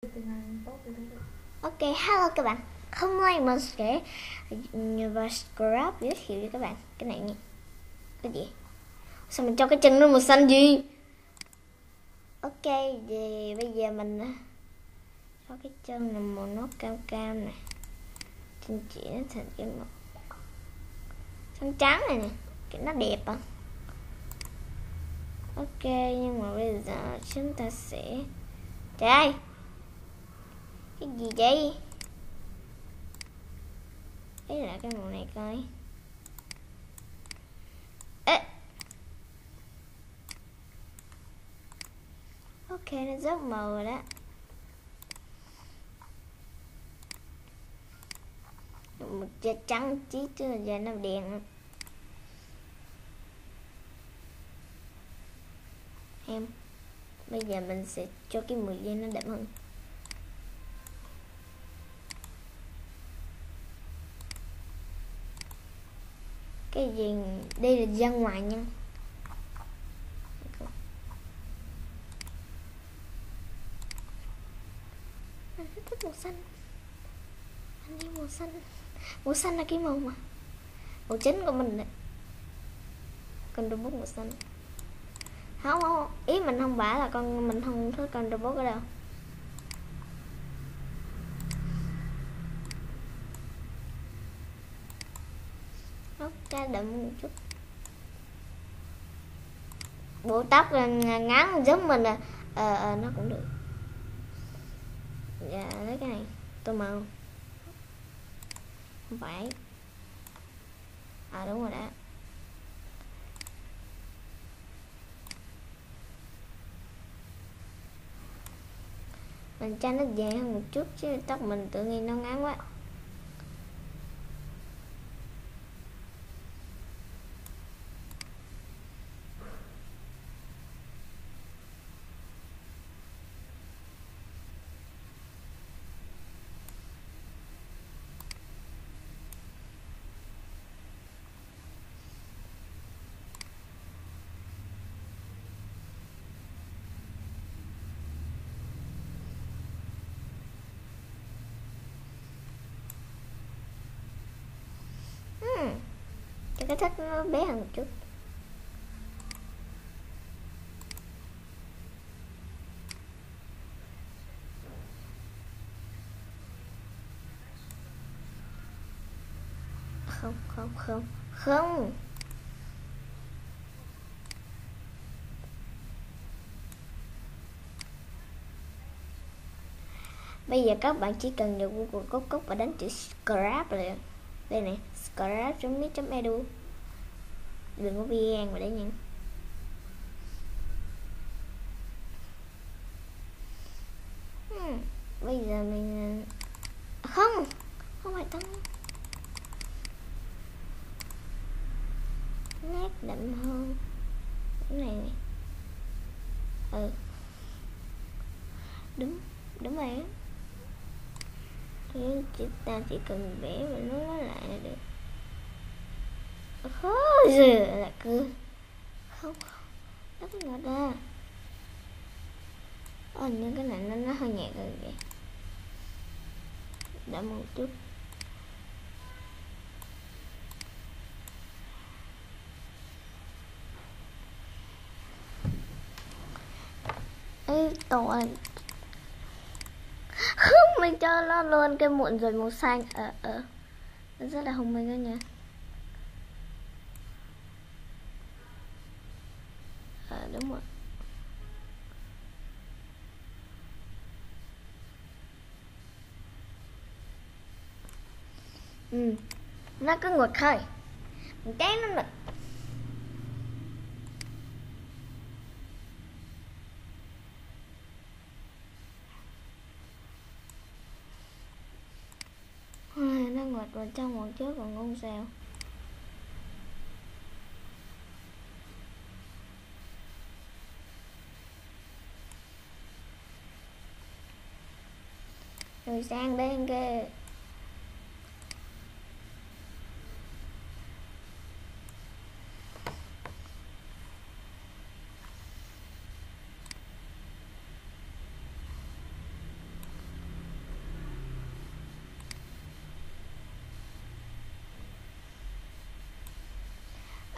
Ok, hello các bạn. Hôm nay mình sẽ và Scrub giới thiệu cho các bạn cái này nha. Cái gì? Sao mình cho cái chân nó màu xanh gì? Ok, thì bây giờ mình cho cái chân là màu nốt cam cam này, chân chỉ nó thành cái màu trắng trắng này nè, cái nó đẹp à. Ok, nhưng mà bây giờ chúng ta sẽ trời ơi, cái gì vậy? Đấy là cái màu này coi. Ê. Ok, nó rớt màu rồi đó. Một da trắng tí chứ là da nó đen em. Bây giờ mình sẽ cho cái mùi da nó đậm hơn. Cái gì đây là da ngoài nha. Anh rất thích màu xanh. Anh yêu màu xanh. Màu xanh là cái màu mà màu chính của mình đấy. Con robot màu xanh. Không, ý mình không bả là mình không thích con robot ở đâu. Nó ra đậm một chút. Bộ tóc ngắn giống mình là nó cũng được. Dạ lấy cái này tô màu. Không phải. À đúng rồi đó. Mình cho nó dài hơn một chút chứ tóc mình tự nhiên nó ngắn quá. Cho cái thích nó bé hơn một chút. Không. Bây giờ các bạn chỉ cần vào Google cốc và đánh chữ Scrap rồi. Đây này, scrap.mit.edu. Đừng có VN vào đấy nha. Bây giờ mình không phải tăng nét đậm hơn cái này này. Đúng rồi. Ta chỉ cần vẽ và nó lại là được. Khó giờ là cơ. Không nó cái ngọt ra. Nhưng cái này nó hơi nhạt rồi vậy. Đậm một chút. Tội không, mình cho nó luôn cái muộn rồi màu xanh. Nó rất là thông minh đó nha. Đúng rồi. Nó có ngọt thôi. Mình cháy nó nè. Nó ngọt vào trong một chút còn ngon sao. Rồi sang bên kia.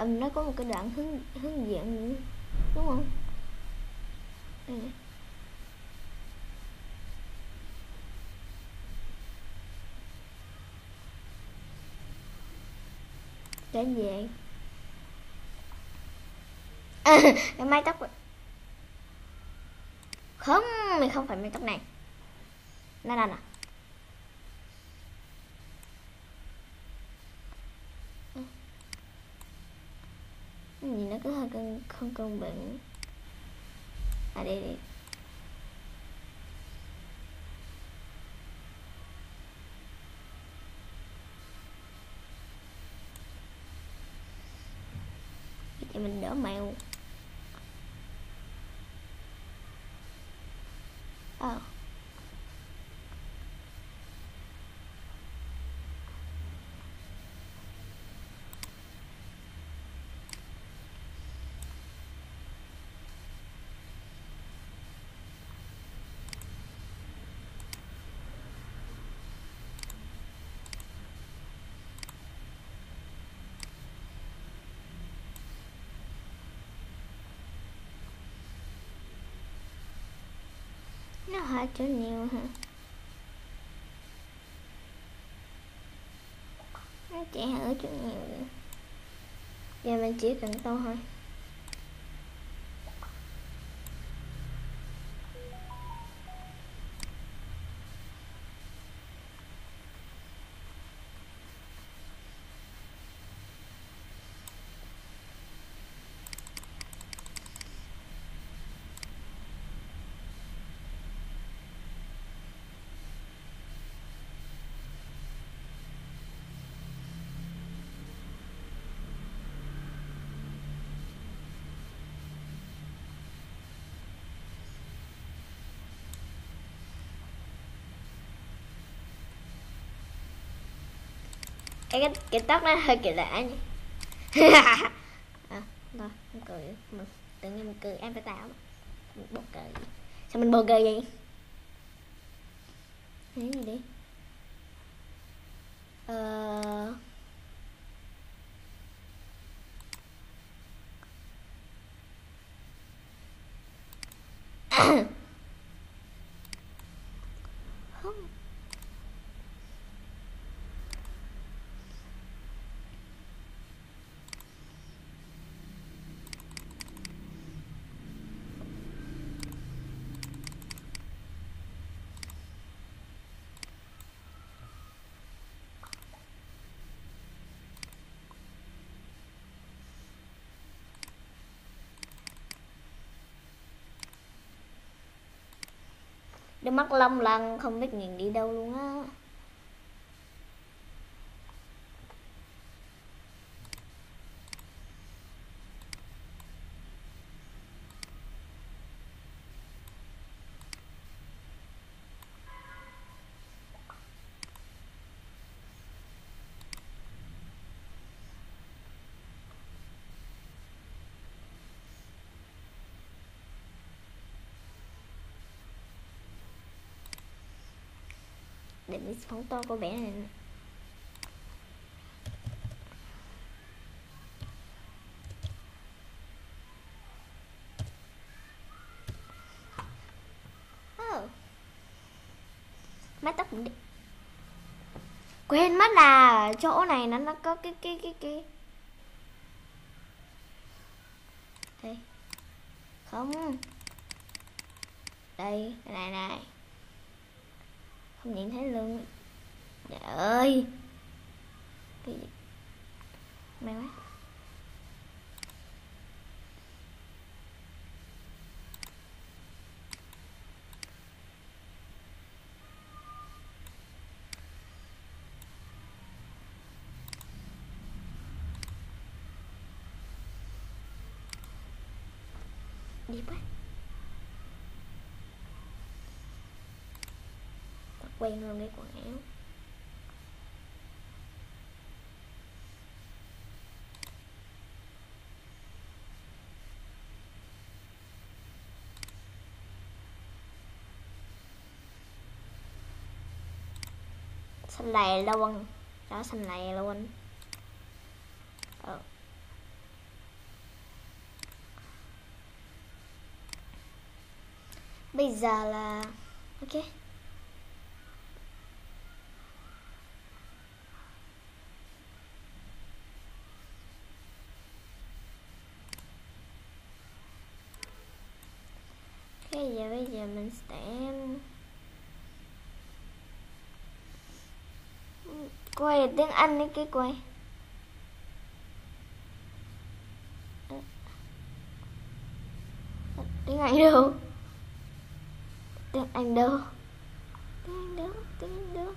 Nó có một cái đoạn hướng dẫn đúng không? Đây này. Để về cái mái tóc không, mình không phải mái tóc này, nó là nè. Nhìn nó cứ hơi không cân bằng. Đây thì mình đỡ mèo. Nó hơi chỗ nhiều hả? Nó chỉ ở chỗ nhiều nữa. Giờ mình chỉ cần tô thôi. Cái tóc nó hơi kỳ lạ nhỉ. Thôi không cười, mình tự nhiên mình cười em phải tạo mình bột cười gì? Sao mình bột cười vậy? Cái gì đi? Không. Đôi mắt long lanh không biết nhìn đi đâu luôn á. Để mình phóng to cô bé này nè. Mái tóc mình đi. Quên mất là chỗ này nó có cái đây. Không. Đây, cái này. Không nhìn thấy luôn. Trời ơi. Cái gì? May quá. Đi quá. Quen luôn cái quần áo. Xanh lè luôn. Đó, xanh lè luôn. Bây giờ là ok. Bây giờ mình sẽ quay tiếng Anh đấy, cái quay tiếng Anh đâu, tiếng Anh đâu, tiếng Anh đâu, tiếng Anh đâu.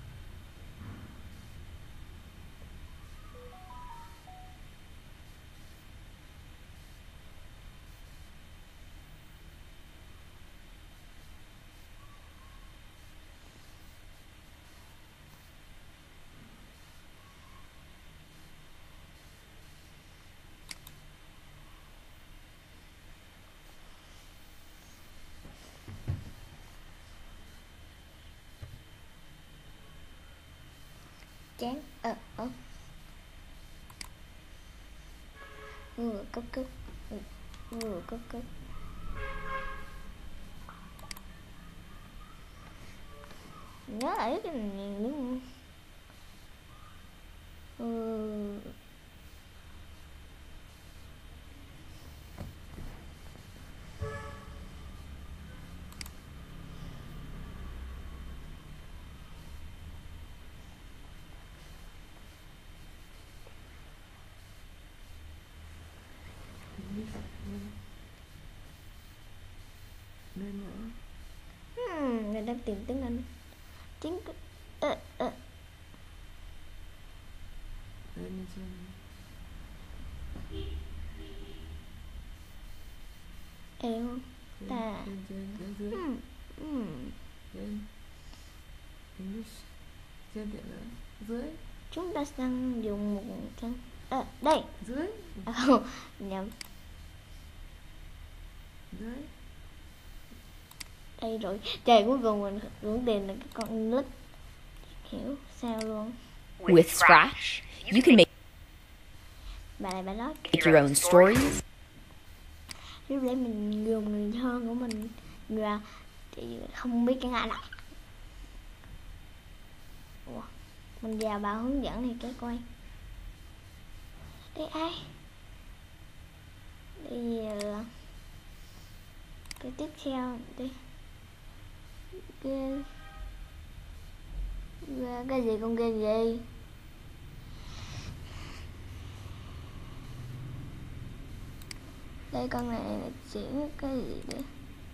Chán cốc cốc cốc cốc. Nhớ lại cái này đúng không? Người đang tìm tiếng Anh. Tiếng không? Ta dưới. Chúng ta đang dùng một chân đây Dưới. Nhầm. Dưới. Đây rồi. Trời, cuối cùng mình cũng tìm được cái con lít. Hiểu sao luôn. With Scratch, you can make Bà nói your own stories, lúc đấy mình dùng người thân của mình ra thì không biết cái Anh nào. Mình vào bài hướng dẫn này cái coi. Đây ai? Bây giờ là cái tiếp theo đi. Cái gì con game gì? Đây con này là chuyển cái gì đấy?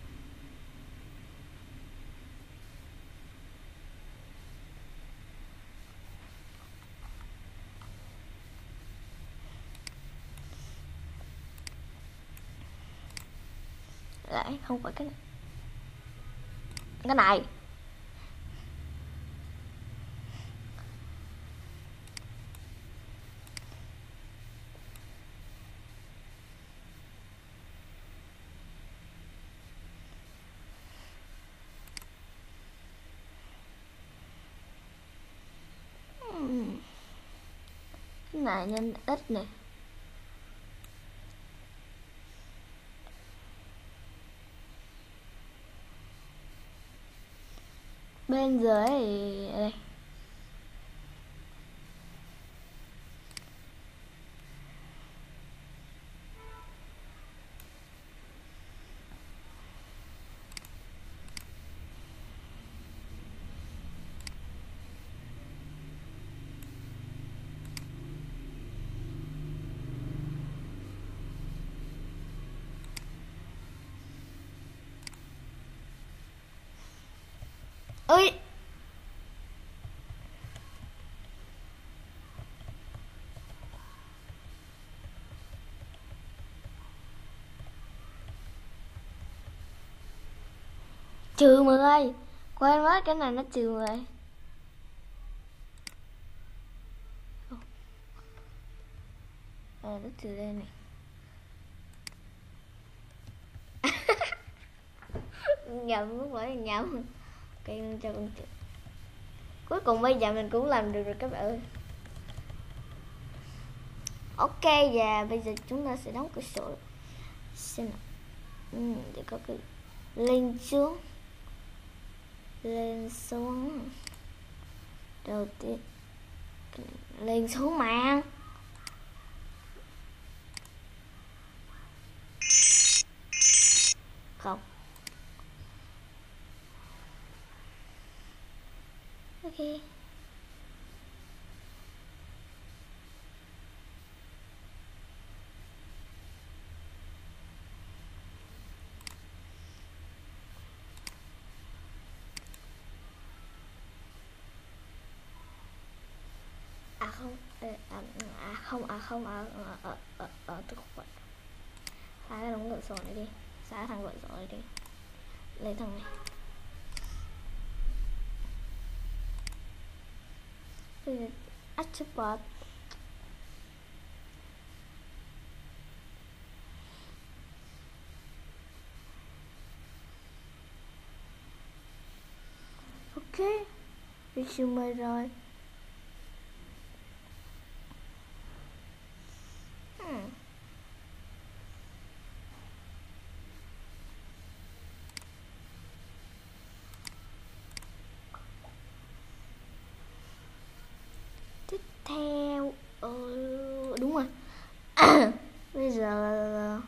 Lại không phải cái này. Cái này. Cái này nên ít nè. Bên dưới thì đây. Ơi, trừ 10. Quên mất cái này nó trừ 10. Nó trừ đây này. Nhầm, không phải là nhầm. Cây cho con trừ. Cuối cùng bây giờ mình cũng làm được rồi các bạn ơi. Ok, và bây giờ chúng ta sẽ đóng cửa sổ. Xem nào. Để có cái lên xuống, lên xuống. Đầu tiên lên xuống mà. Không. Ok. Tôi không phải. Xóa cái đống lộn xộn này đi, xóa thằng lộn xộn này đi, lấy thằng này. Bây giờ attribute ok, resume rồi. Tiếp theo đúng rồi. Bây giờ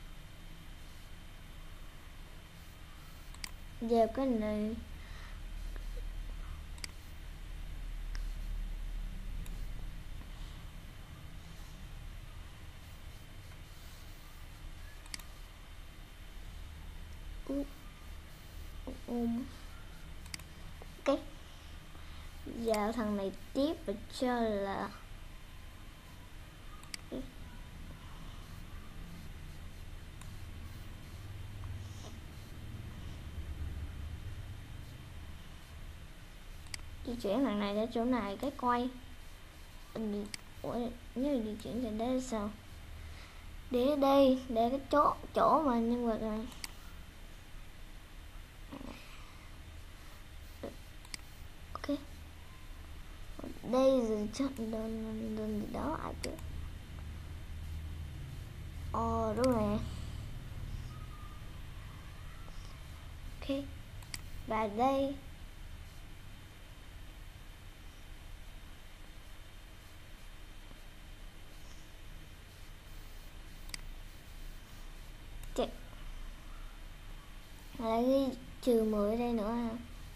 giờ cái này ok. Giờ thằng này tiếp và cho là di chuyển thằng này ra chỗ này cái quay. Ủa, nếu di chuyển thì đây sao? Để ở đây, để cái chỗ mà nhân vật này. Ok. Đây rồi chọn đơn gì đó ai biết. Đúng rồi. Ok. Và đây chạy lại ghi trừ 10 ở đây nữa ha.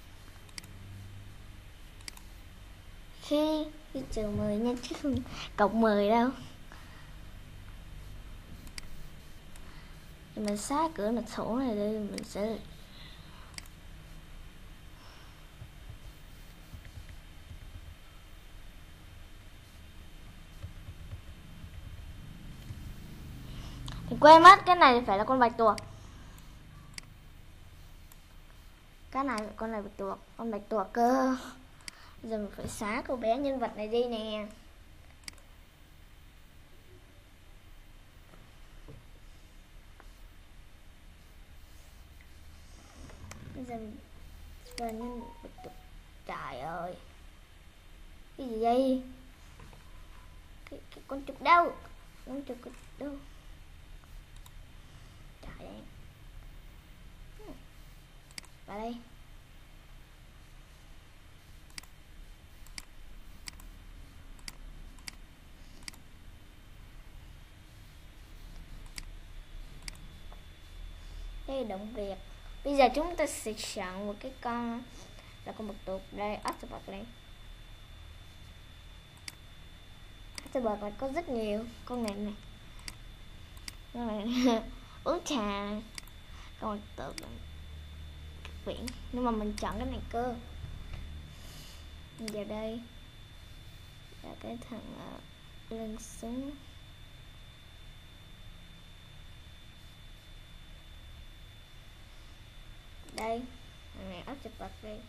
Khi ghi trừ 10 nha chứ không cộng 10 đâu. Thì mình xóa cửa mật khẩu này đi, mình sẽ mình quên mất cái này phải là con bạch tuộc. Cái này con này bạch tuộc, con bạch tuộc cơ. Bây giờ mình phải xóa cô bé nhân vật này đi nè. Bây giờ mình xóa nhân vật bạch tuộc. Trời ơi, cái gì vậy? Cái con chuột đâu? Con chuột đâu? Trời ơi. Vào đây. Đây là động việc. Bây giờ chúng ta sẽ chọn một cái con là con bạch tuộc đây, octopus đây. Octopus này có rất nhiều con này này. Con này uống trà. Con bạch tuộc này quyển, nhưng mà mình chọn cái này cơ. Giờ đây là cái thằng lên xuống. Đây, thằng này octopus đây.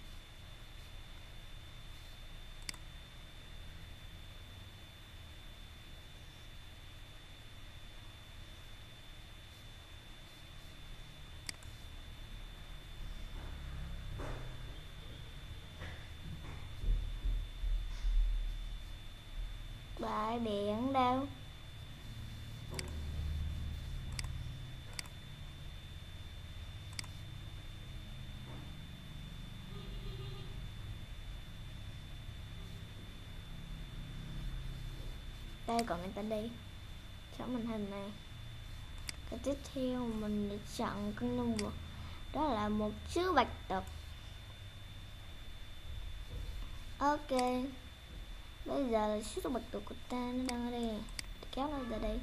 Bãi biển đâu? Ok, còn người ta đi chọn màn hình này. Cái tiếp theo mình sẽ chọn con nhân vật, đó là một chú bạch tuộc. Ok, bây giờ là chú bạch tuộc của ta nó đang ở đây nè, kéo nó ra đây.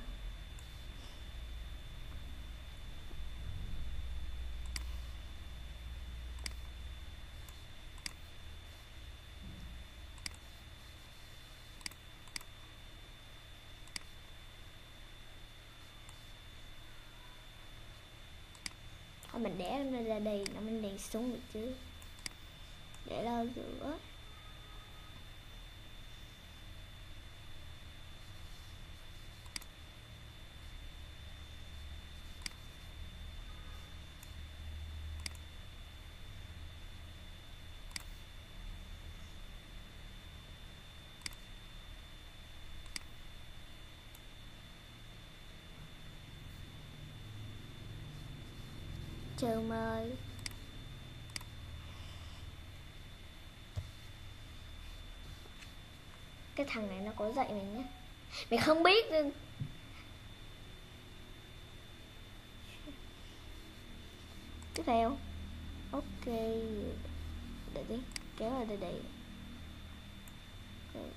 Thôi mình để nó ra đây, nó mình đèn xuống được chứ, để lo giữa. Chờ mời. Cái thằng này nó có dạy mình nhé, mình không biết nên. Tiếp theo, ok, để đi kéo ra đây đây. Okay.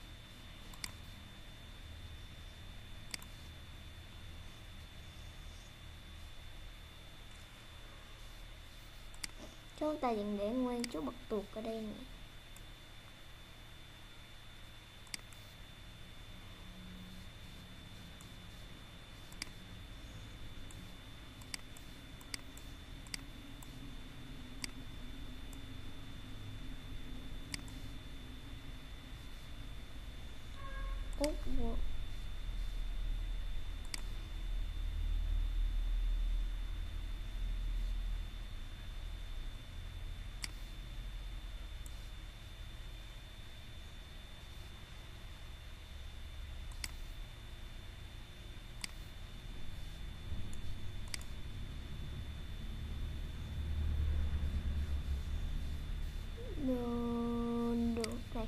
Chúng ta dừng để nguyên chú bạch tuộc ở đây nè. Được này.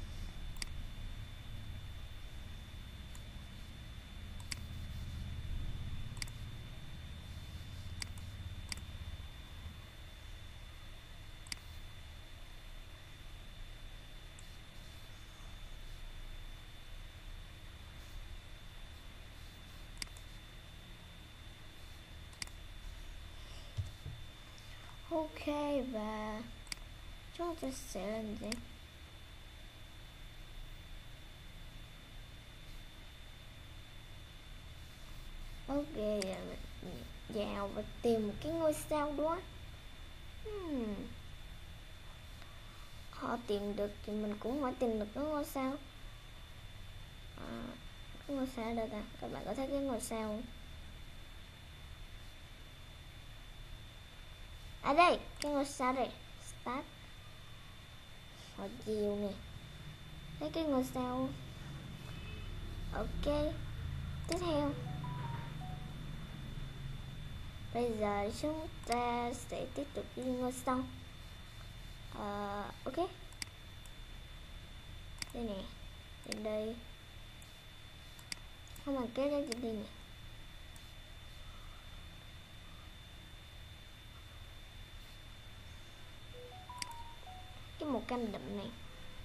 Ok, và chúng ta sẽ làm gì? Ok, vào và tìm một cái ngôi sao đó. Họ tìm được thì mình cũng phải tìm được cái ngôi sao. Cái ngôi sao ở đâu ta? Các bạn có thấy cái ngôi sao không? À đây, cái ngôi sao đây. Start. Họ chiều nè. Thấy cái ngôi sao. Ok. Tiếp theo, bây giờ chúng ta sẽ tiếp tục đi ngôi sao. Ok. Đây nè. Đến đây. Không bằng kéo ra đây nè. Cái màu cam đậm này.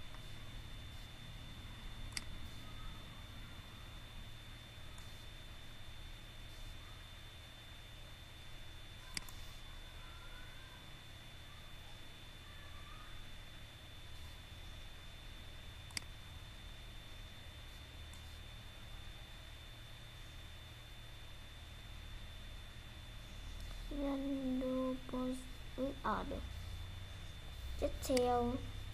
Rando post được. Tiếp theo,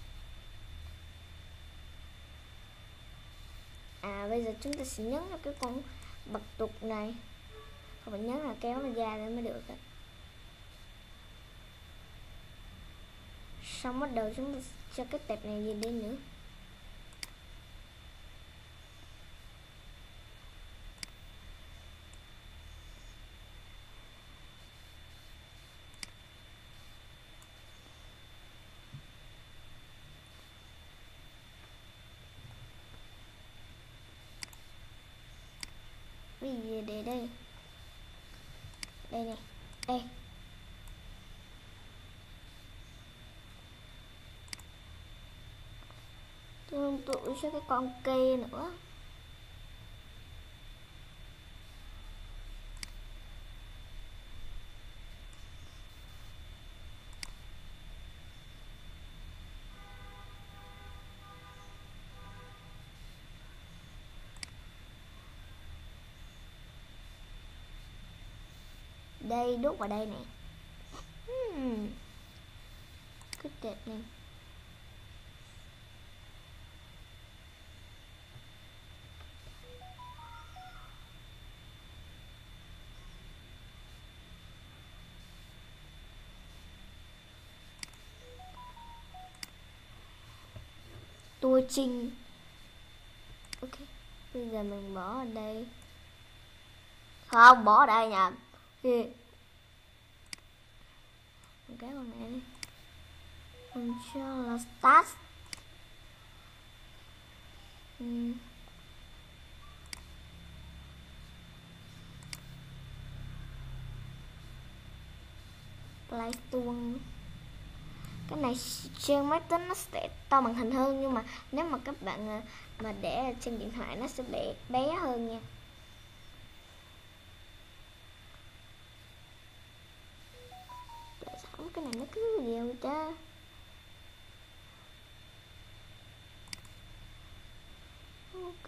bây giờ chúng ta sẽ nhấn vào cái con bạch tuộc này, không phải nhấn là kéo nó ra để mới được đó. Xong bắt đầu chúng ta cho cái tệp này gì đi nữa. đây đây này, đây. Tương tự cho cái con kia nữa. Đây, đút vào đây nè. Cứ đẹp nè. Tua trinh. Ok, bây giờ mình bỏ ở đây. Không, bỏ ở đây nha. Cái con này đi. Mình cho là start. Play tuông. Cái này trên máy tính nó sẽ to màn hình hơn, nhưng mà nếu mà các bạn mà để trên điện thoại nó sẽ bị bé hơn nha. Tại sao cái này nó cứ nhiều ta? Ok.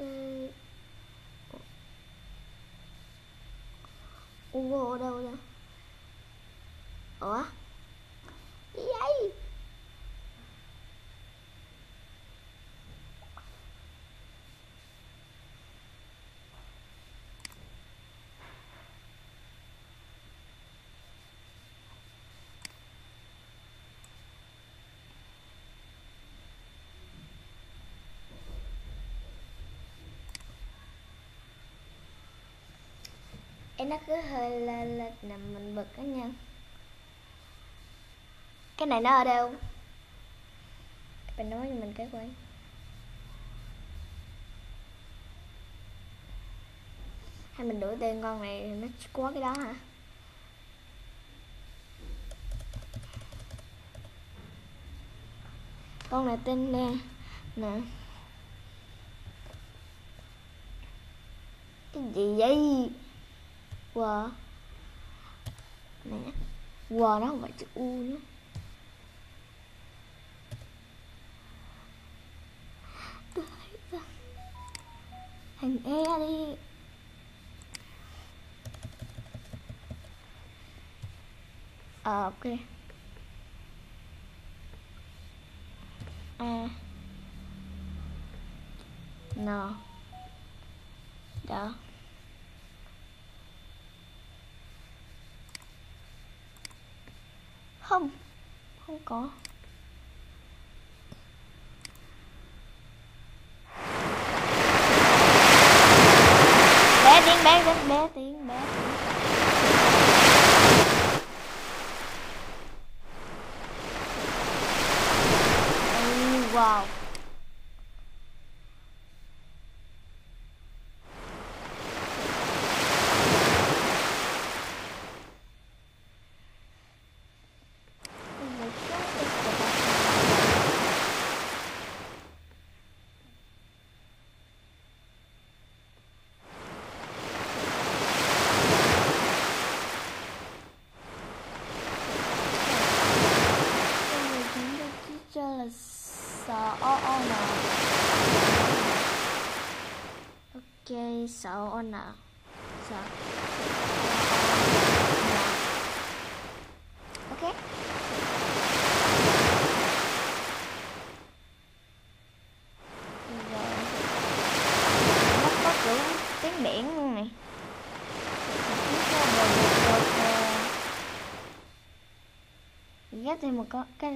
Ở đâu ra? Ủa? Gì vậy? Em nó cứ hơi lên nằm mình bực đó nha. Cái này nó ở đâu? Bạn nói cho mình cái quay. Hay mình đổi tên con này nó có cái đó hả? Con này tên nè. Nè. Cái gì vậy? Wow. Nè. Wow, nó không phải chữ U nữa. Thành E đi. Ok. N. Đó. Không có. Bé tiếng. Wow. Ok, sợ on nào. Sợ. Ok. Rồi. Nó có kiểu tiếng biển luôn này. Ghép thêm một cái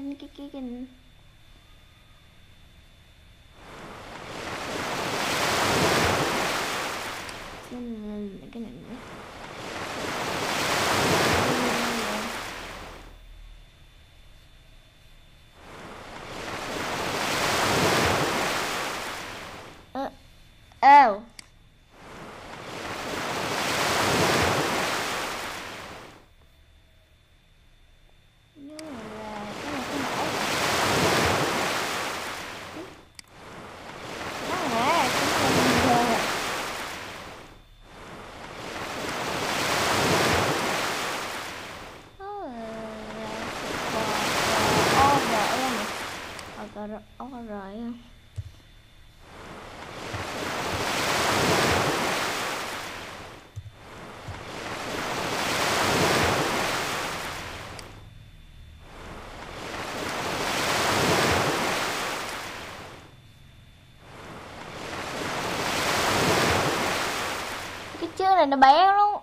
cái này nữa. rồi. Cái chương này nó bé luôn.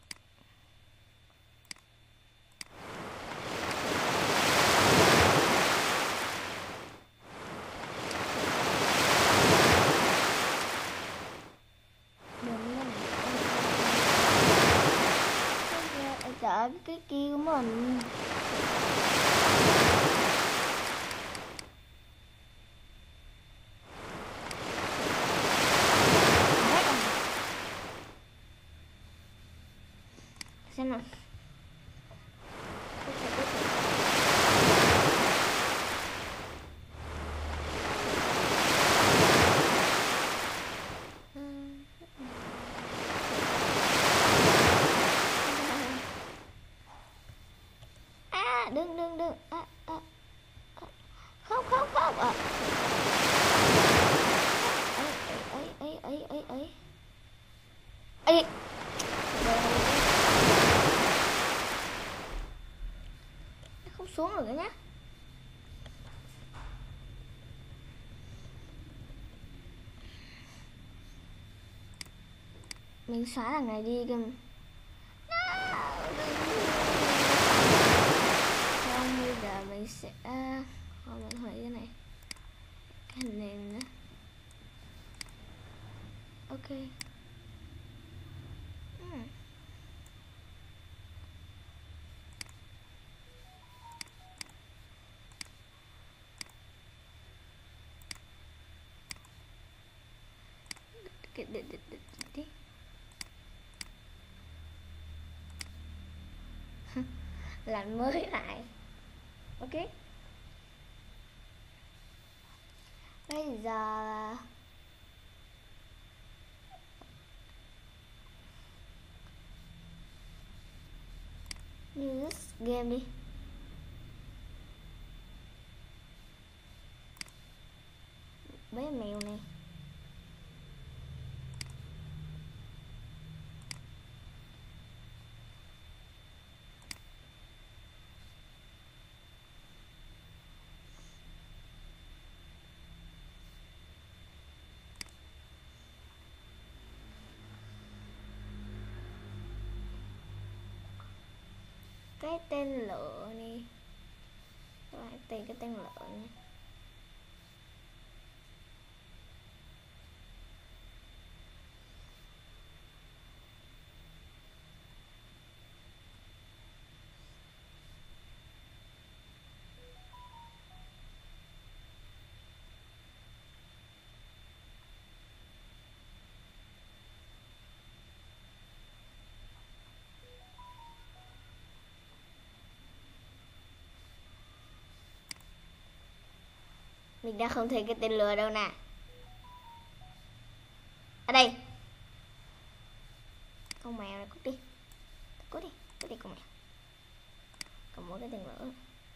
Sợ cái kia của mình. Xem nào. Đừng không ấy nó không xuống được nhá. Mình xóa thằng này đi kìa. Không, bây giờ mình sẽ mình hủy cái này, cái nền nữa. Ok. Cái đi. Làm mới lại. Ok. Bây giờ như game đi. Bé mèo này. Cái tên lửa này. Các bạn tìm cái tên lửa nha. Mình đã không thấy cái tên lửa đâu nè. Ở đây. Con mèo này, cút đi. Cút đi con mèo. Còn mỗi cái tên lửa.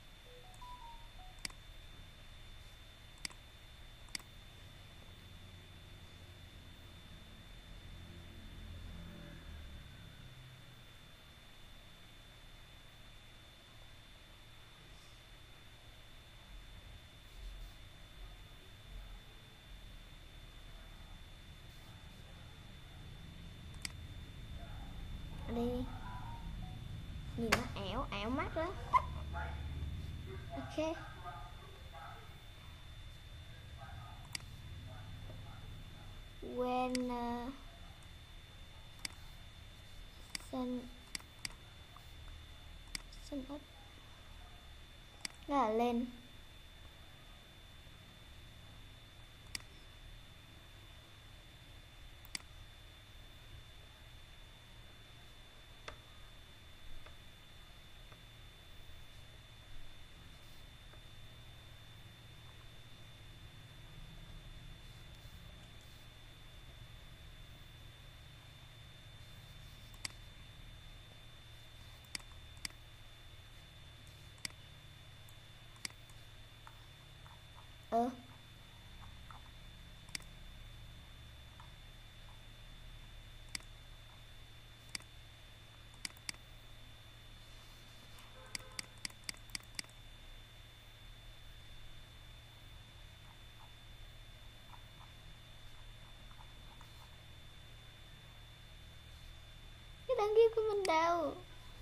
Đi nhìn nó ẻo mắt lắm. Ok. When sun up là lên. Ừ. Cái đăng ký của mình đâu?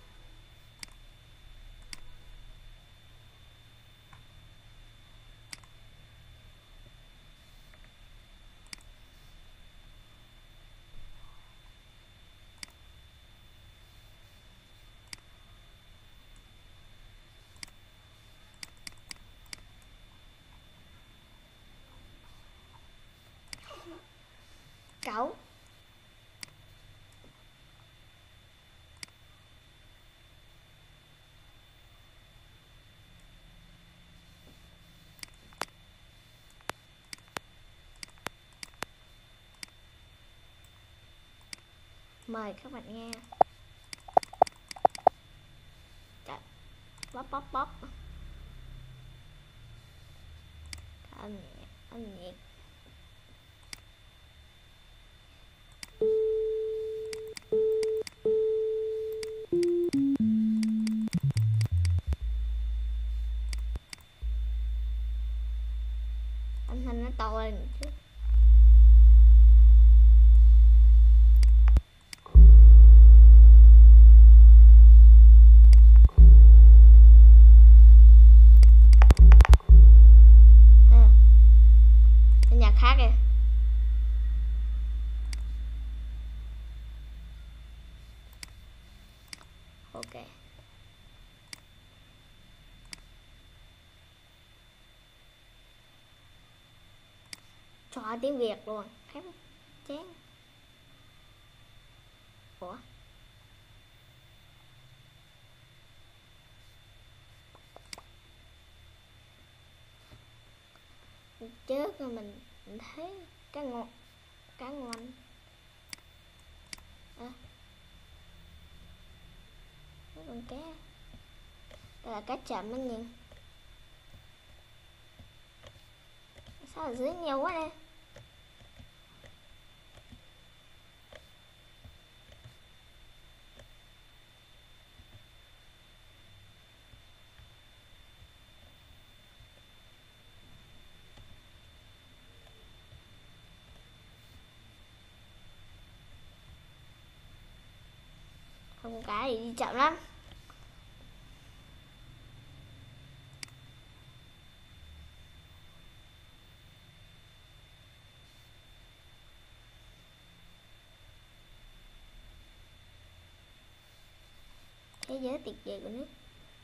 Cậu. Mời các bạn nghe. Trời, bóp bóp bóp. Âm nhạc. Âm thanh nó to lên một chút. Nhạc khác kìa. Ok. Cho tiếng Việt luôn. Phép chán. Ủa? Trước mình thấy cá ngon. Cá ngon. À. Con cá. Đây là cá chậm đó nhìn. Sao ở dưới nhiều quá nè. Không cá thì đi chậm lắm. Thế giới tuyệt vời của nước.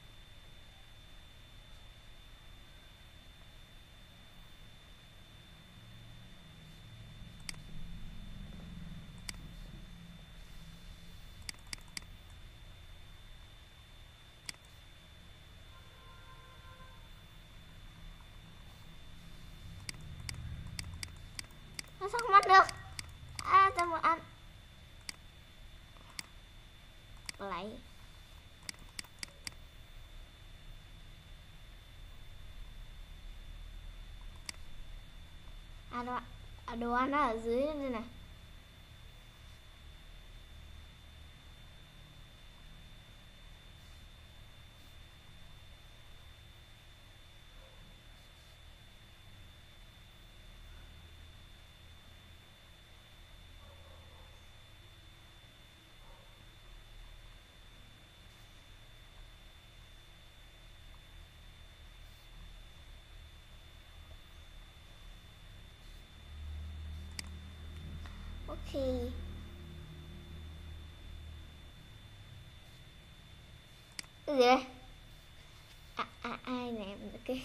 Nó sao không bắt được? À, cho một anh. Lại. Đồ ăn nó ở dưới đây nè. Ok. Cái gì đây? Ai nè cái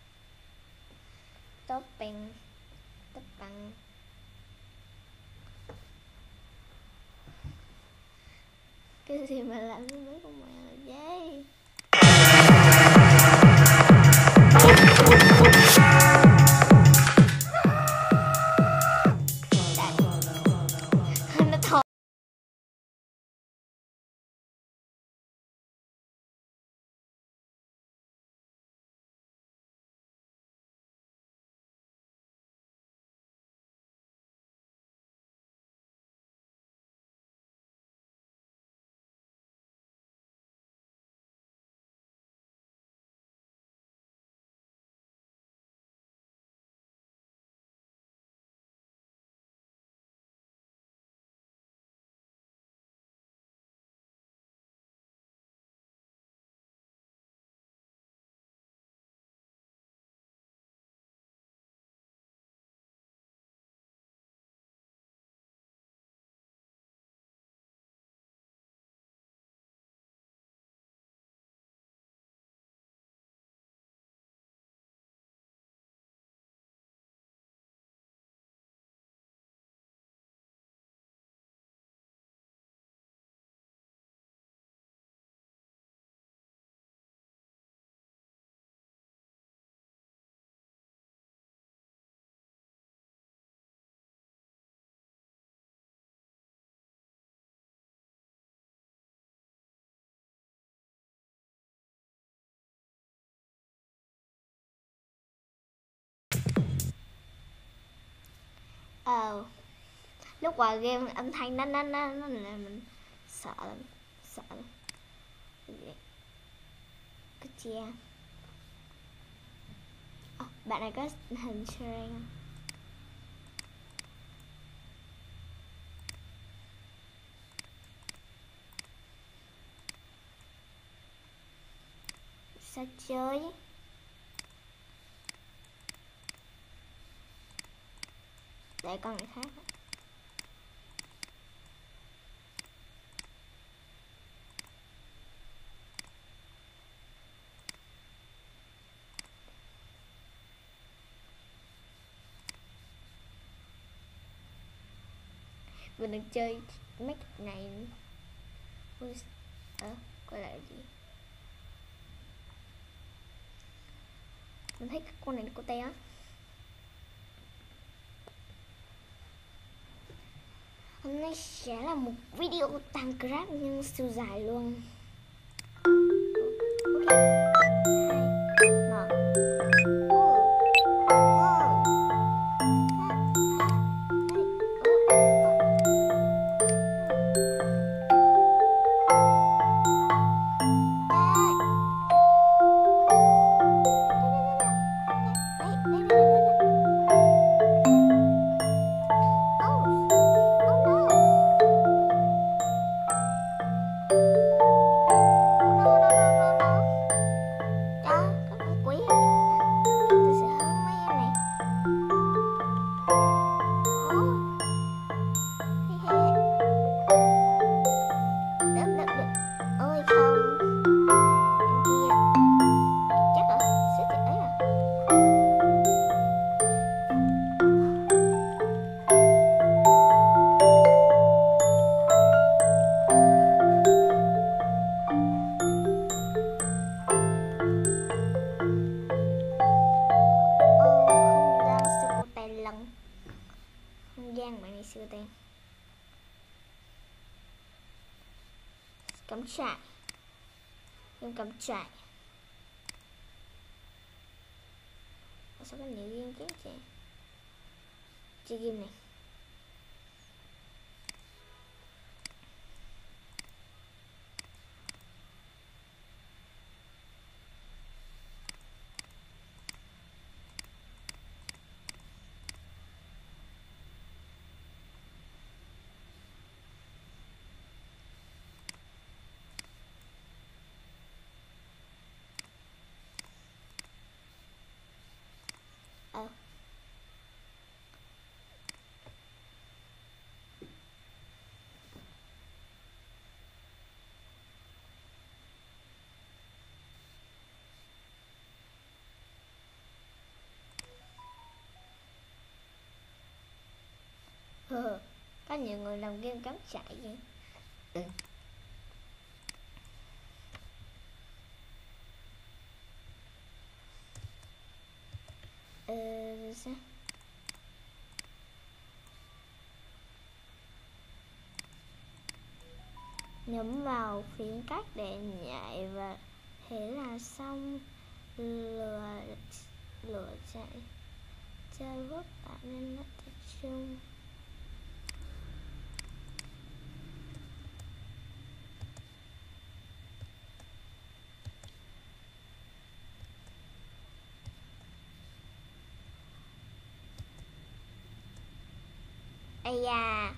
topping bằng cái gì mà làm cái mấy con mèo vậy? Lúc vào game âm thanh nó là mình sợ lắm. Cái chia. Bạn này có hình share không? Sao chơi? Để con này khác. Mình đang chơi mấy cái này. Gọi là gì? Mình thấy cái con này của tay á. Hôm nay sẽ là một video tăng grab nhưng siêu dài luôn. Không gian bạn này xưa tên cắm trại, game cắm trại. Sao có nhiều game chứ chị? Chơi game này. Có nhiều người làm game cắm trại vậy. Sao? Nhấn vào phím cách để nhảy và thế là xong. Lửa chạy chơi vất bạn nên nó tập trung. Ây da.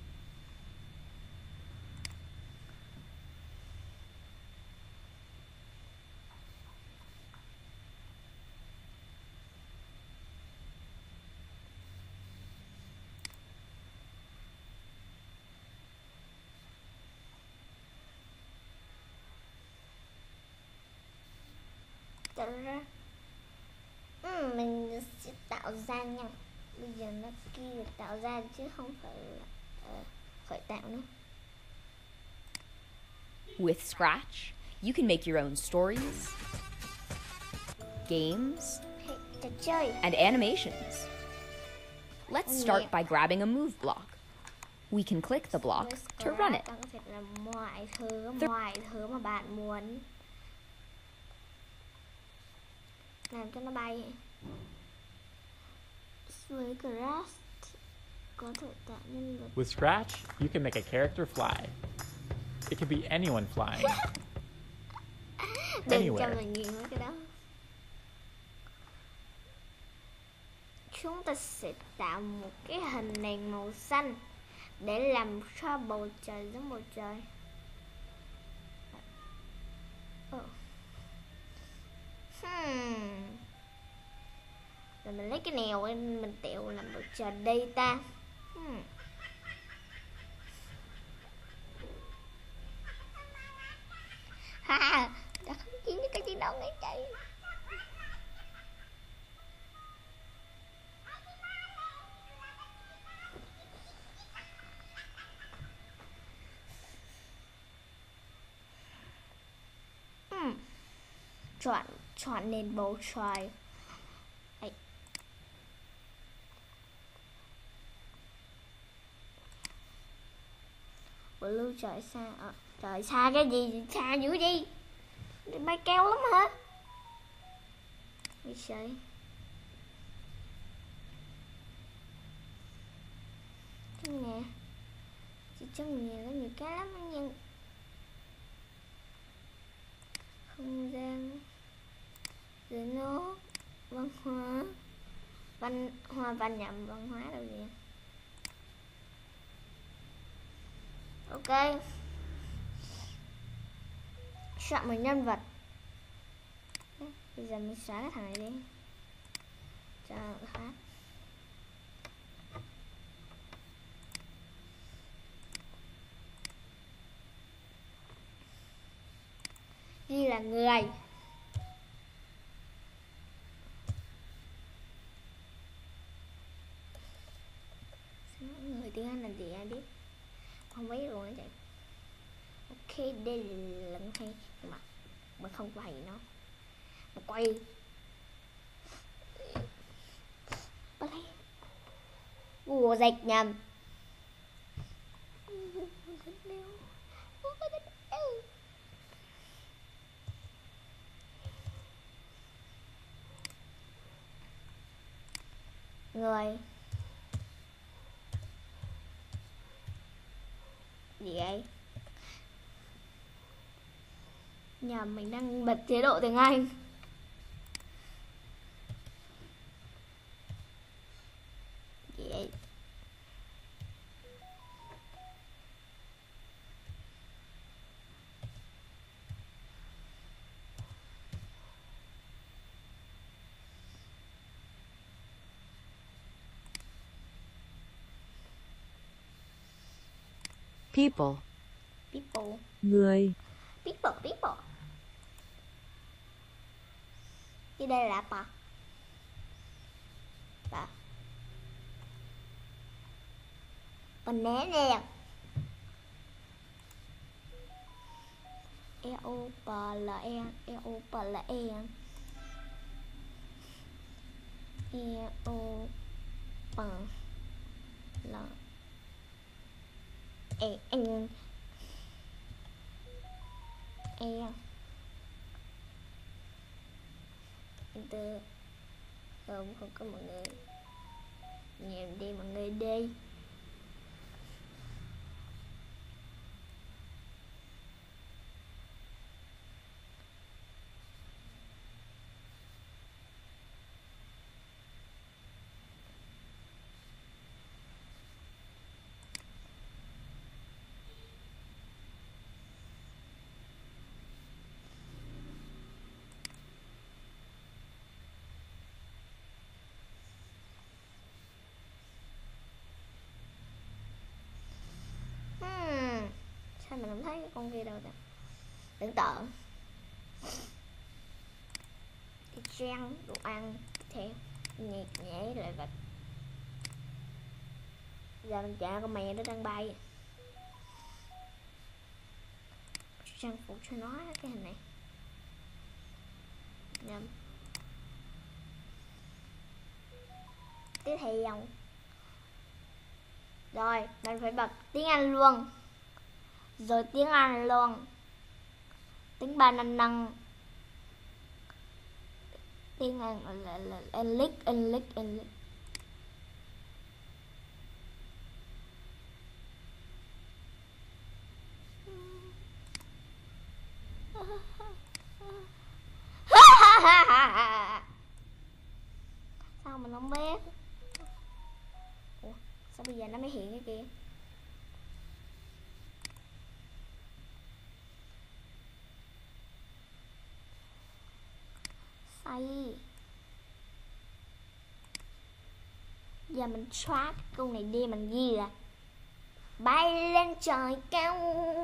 Tạo ra mình sẽ tạo ra nha. Bây giờ nó kia tạo ra chứ không phải là khởi tạo nữa. With Scratch, you can make your own stories, games, trò chơi, and animations. Let's start by grabbing a move block. We can click the block to run it. Con có thể làm mọi thứ mà bạn muốn. Làm cho nó bay. Với Crash có thể tạo nhân vật. With Scratch, you can make a character fly. It can be anyone flying. Đừng cho Anywhere. mình nhìn mấy cái đó. Chúng ta sẽ tạo một cái hình nền màu xanh để làm cho bầu trời giống bầu trời. Rồi mình lấy cái nèo mình tẹo làm bầu trời đây ta. Ha, đã không chiến với cái gì đâu ngay chạy. Chọn nền bầu trời. Blue trời xa. Trời xa cái gì? Xa dữ gì? Bay cao lắm hả? Ôi trời. Trong nhà. Chị trong nhà có nhiều cái lắm anh nha. Không gian. Dưới nước. Văn hóa. Văn nhậm văn hóa đâu vậy? Ok. Chọn một nhân vật. Bây giờ mình xóa cái thằng này đi. Cho người khác. Ghi là người. Người tiếng Anh là gì ai biết. Không biết luôn á chị. Ok, đây là lần hay. Nhưng mà mình không quay nó. Mình quay. Ủa dạch nhầm. Người. Gì vậy? Nhà mình đang bật chế độ tiếng Anh. Gì vậy? People. People. Người. People. Thì đây là bà. Banana. E-O bà là E. E-O bà là E. E-O bà là E. Anh E. Enter. Không có mọi người. Nhìn đi mọi người đi. Sao mình không thấy cái con kia đâu ta? Tưởng tượng. Trang đồ ăn theo nhiệt nhảy lại vật. Giờ mình trả con mèo nó đang bay. Trang phục cho nó cái hình này. Nhầm. Tiếp theo. Rồi, mình phải bật tiếng Anh luôn. Rồi tiếng Anh luôn. Tiếng Ba Năng Năng. Tiếng Anh là English. Không biết. Ủa, sao bây giờ nó mới hiện cái kia? Xây. Giờ mình xóa cái câu này đi, mình ghi là bay lên trời cao,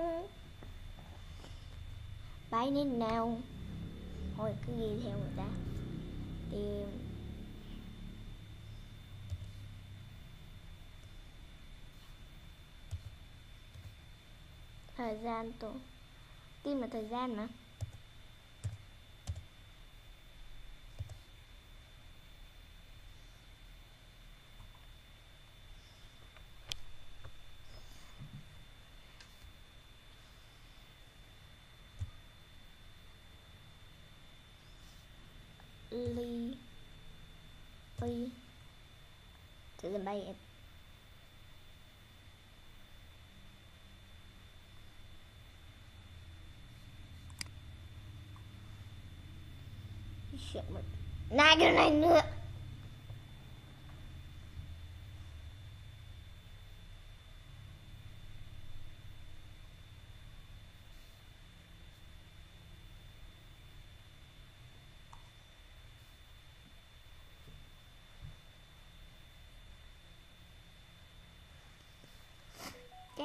bay lên nào. Thôi cứ ghi theo người ta. Tìm thời gian tổ, tìm là thời gian mà. Ly ly thời gian bay. Này cái này nữa. Okay.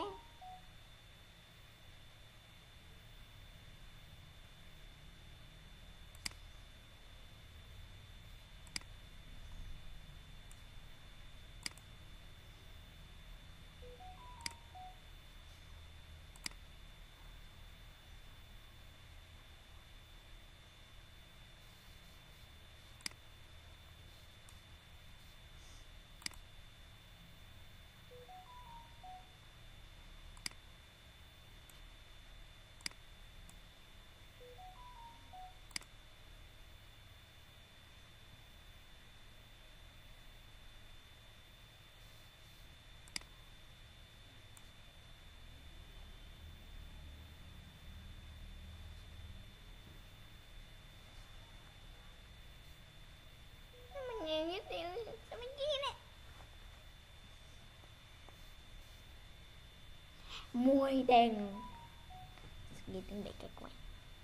Nhiều nhất thì sao mấy kia nè. Mùi đèn. Ghi tiếng để cái quay.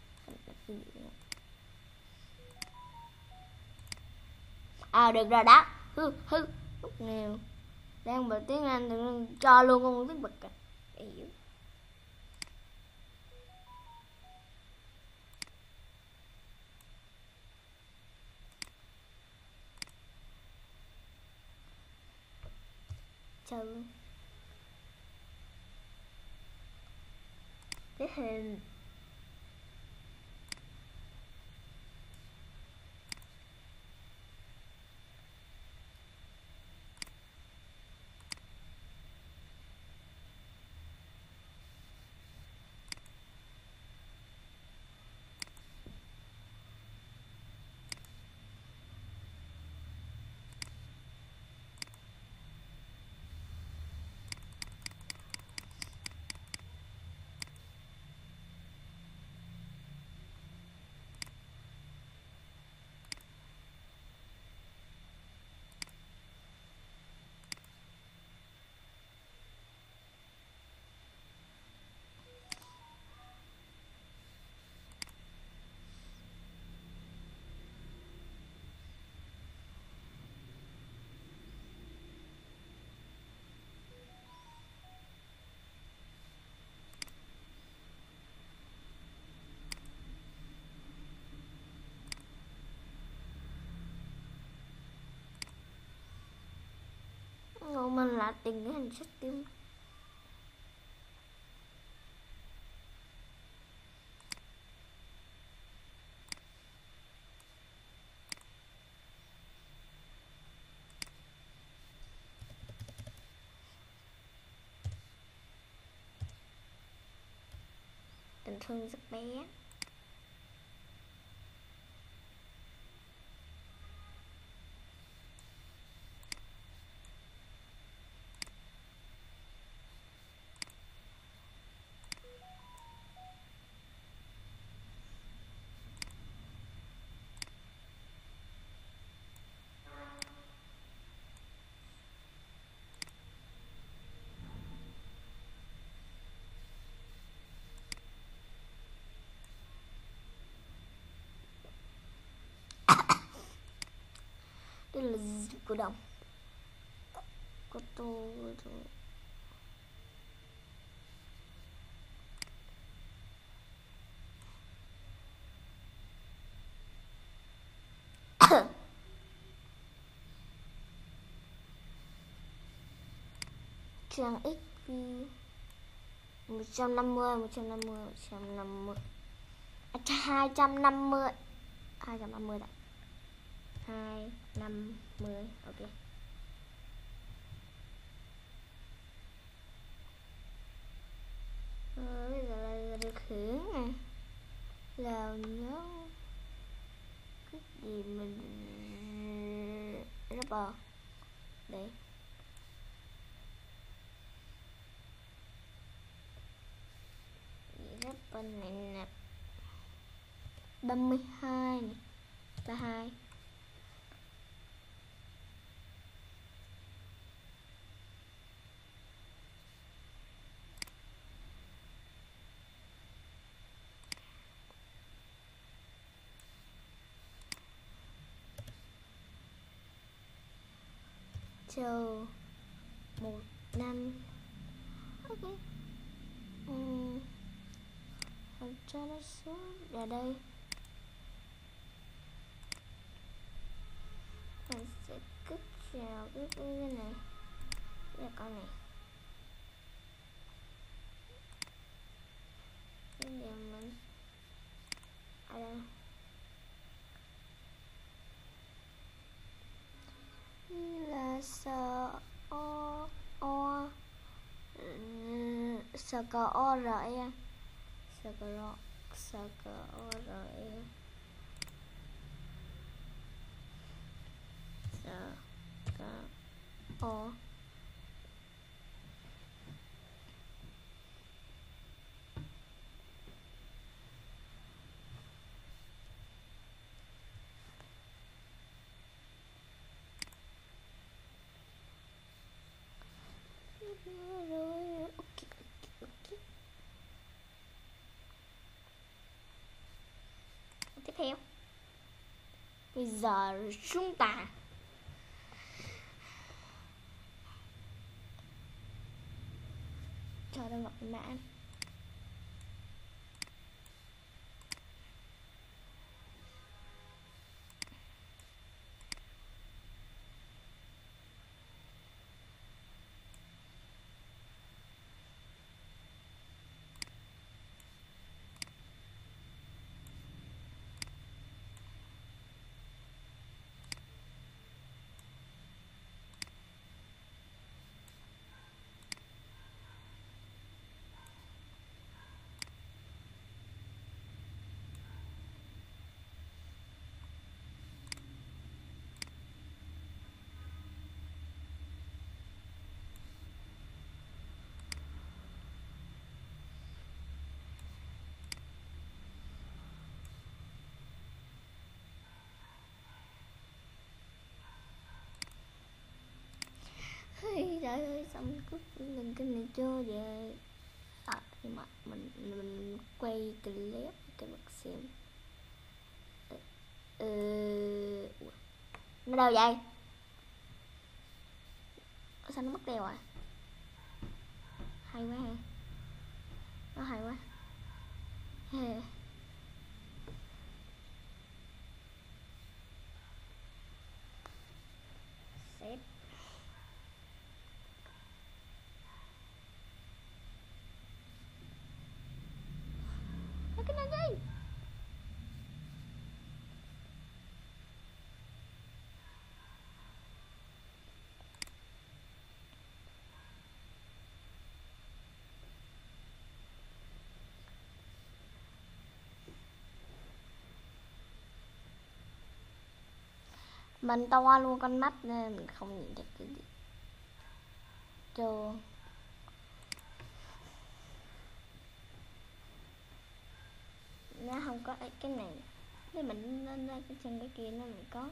À được rồi đó. Lúc nào đang bật tiếng Anh thì cho luôn con tiếng bật kìa. Để hiểu. Chữ cái hình ngồi mình là tìm cái hình sách tim. Tình thương rất bé. cử động của tôi. Trang XP 150 250 đấy. 250 ok. Bây giờ là điều khiển này là nhớ cái gì mình rubber đấy. Rubber này nè 32 này 32. Chờ 1 năm. Ok. Cho nó xuống ra đây. Mình sẽ kích vào cái này. Đây là con này. Bây giờ mình ở đây là sợ o sợ cờ o rồi em. Sợ cờ o rồi em. Sợ cờ o. Rồi ok. Tiếp theo bây giờ chúng ta cho nó ngọc mã. Trời ơi, xong cứ lần cái này chưa về. Nhưng mà mình quay clip cho bạn xem. Nó đâu vậy? Sao nó mất đèo à? Hay quá ha. Nó hay quá. Xếp. Cái này gì? Mình to luôn con mắt nên mình không nhìn được cái gì. Chờ nó không có cái này. Nếu mình lên ra cái chân cái kia nó mình có.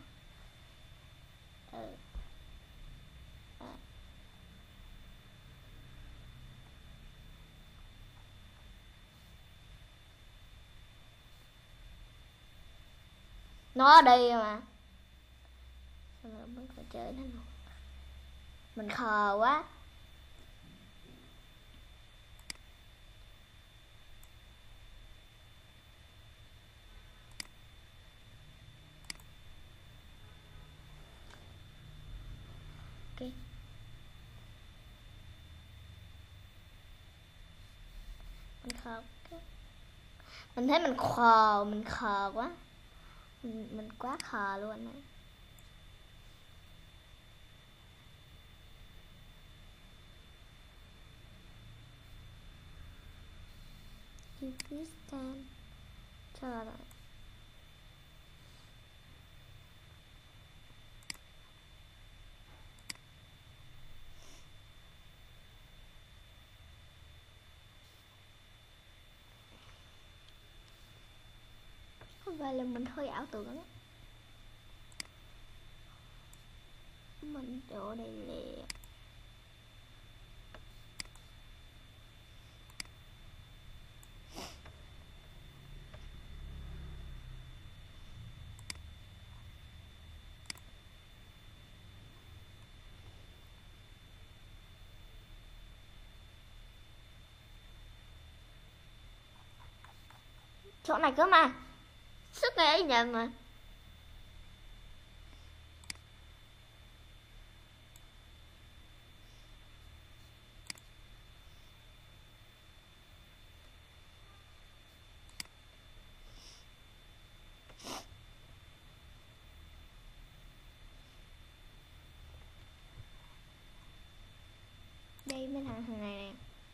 Nó ở đây mà. Sao mà mới phải chơi vậy nữa nào. Mình khờ quá. Ok. Mình khờ. Mình thấy mình khờ quá. Mình quá khờ luôn á. Kyrgyzstan. Trời ơi. Có vẻ là mình hơi ảo tưởng á. Mình chỗ đây lẹ. Chỗ này cơ mà. Sức ngày ấy nhận mà. Đây mấy thằng này nè.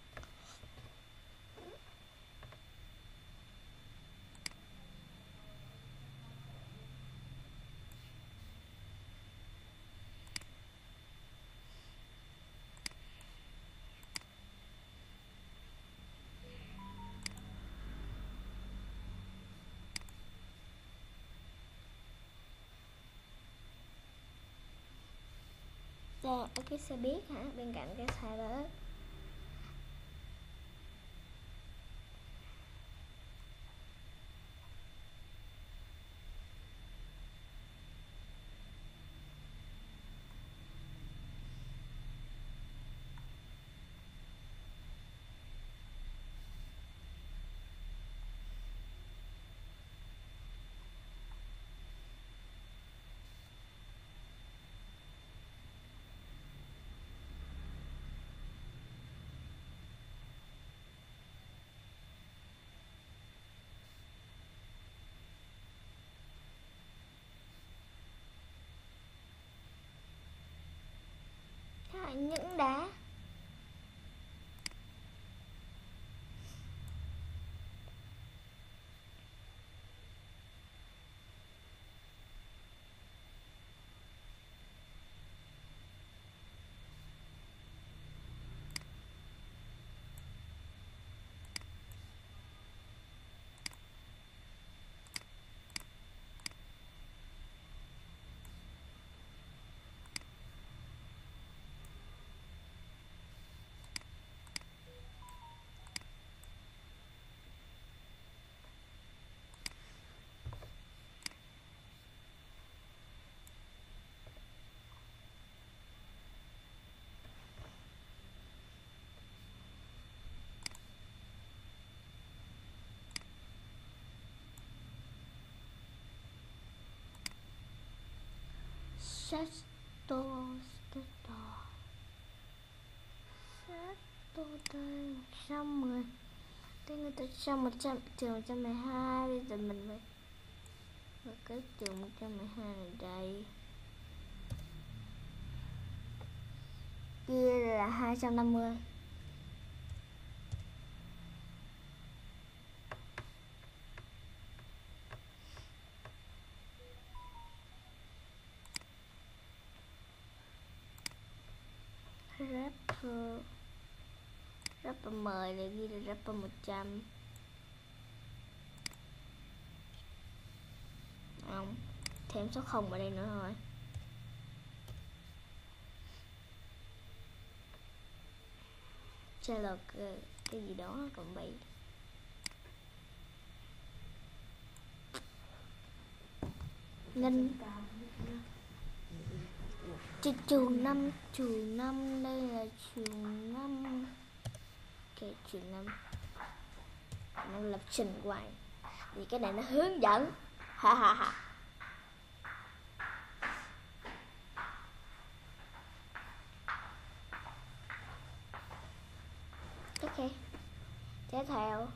Đây, cái xe buýt hả? Bên cạnh cái xe đó. Những đá. Sato đây 110. Đây người ta cho 100 trường 112. Bây giờ mình phải cái trường 112 này đây. Kia là 250. Rapper 10 để ghi là rapper 100. Không, thêm số 0 vào đây nữa thôi. Chơi là cái gì đó còn bị Ngân Trường 5 đây là trường 5. Ok, trường 5 nó lập trình hoài vì cái này nó hướng dẫn. Ha ha ha. Ok, tiếp theo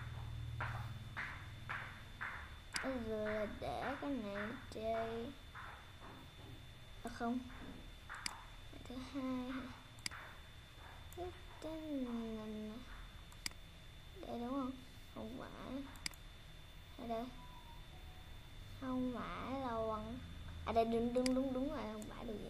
rồi là để cái này chơi không. Thứ hai cái tên đây đúng không? Không phải ở đây, không phải là quăng ở đây. Đúng rồi, không phải được gì.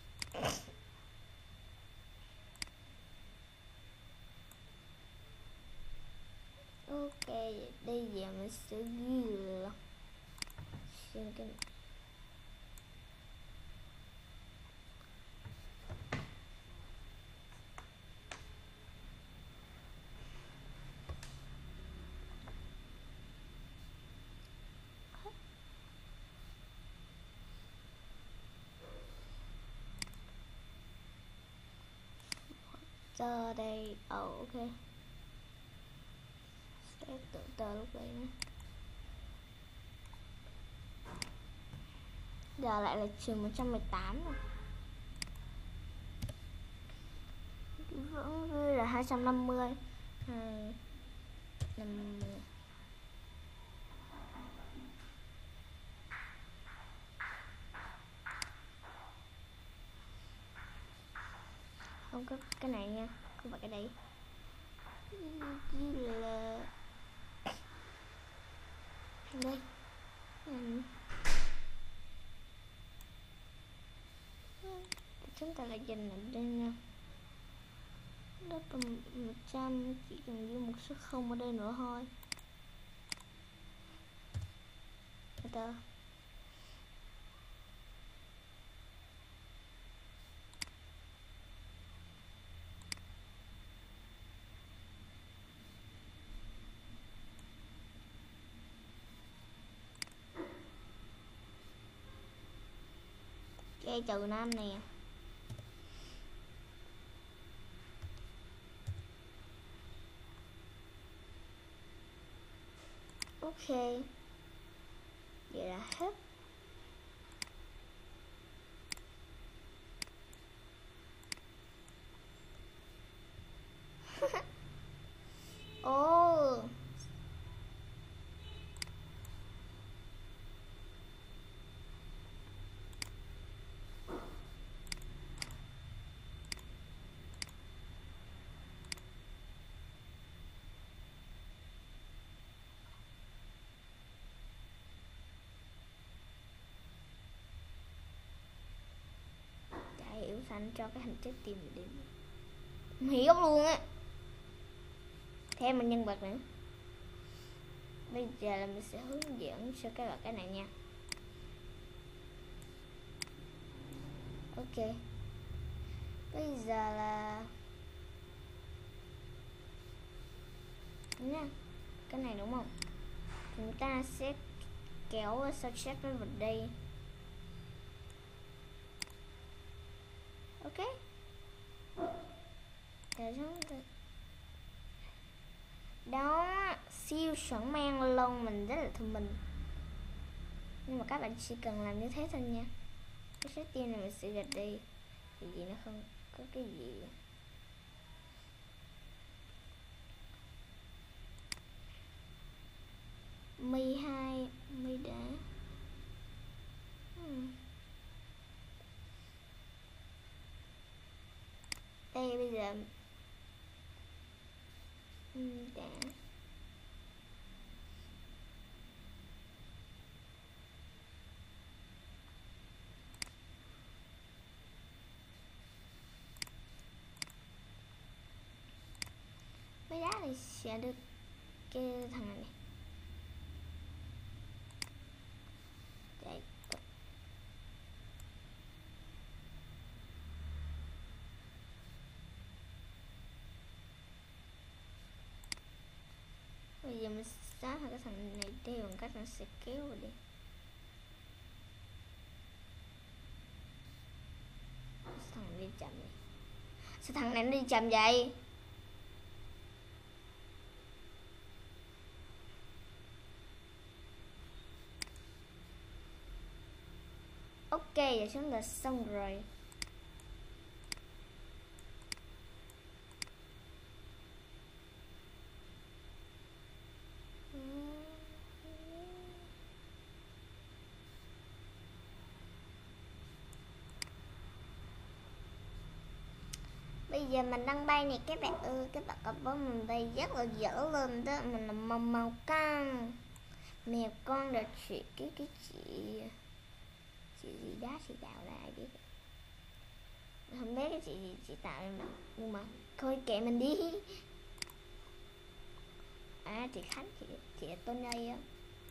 Ok, đây giờ mình sẽ ghi là xem cái giờ đây. Ok, sẽ tự tờ lúc đấy nữa. Giờ lại là trường 118 rồi. Vẫn ghi là 250. 250. Không có cái này nha, không phải cái đấy. Ghi là đây. Chúng ta lại dành ở đây nha. Lớp 100 chỉ cần ghi một số 0 ở đây nữa thôi. Enter. Cái trừ 5 nè. Ok, vậy là hết. Ồ, chả hiểu sao anh cho cái hình trái tim mình đi. Không hiểu luôn á. Thêm một nhân vật nữa. Bây giờ là mình sẽ hướng dẫn cho các bạn cái này nha. Ok, bây giờ là nha, cái này đúng không? Chúng ta sẽ kéo subject nó vào đây. Ok, để chúng ta đó, siêu chuẩn mang lông. Mình rất là thông minh, nhưng mà các bạn chỉ cần làm như thế thôi nha. Cái trái tim này mình sẽ gạch đi vì nó không có cái gì. Mi 2 mi đã. Đây bây giờ đã. Mấy đá này sẽ được cái thằng này. Đây. Bây giờ mình xóa cái thằng này đi bằng cách nó sẽ kéo vào đi. Sao thằng này nó đi chậm vậy? Ok, giờ chúng ta xong rồi. Bây giờ mình đang bay này các bạn ơi, các bạn có bố mình bay rất là dở lên đó, mình là màu con. Mèo con là chị cái chị gì đó, chị tạo ra ai biết. Không biết cái chị tạo ra nhưng mà thôi kệ mình đi. À chị Khánh, chị là Tony á.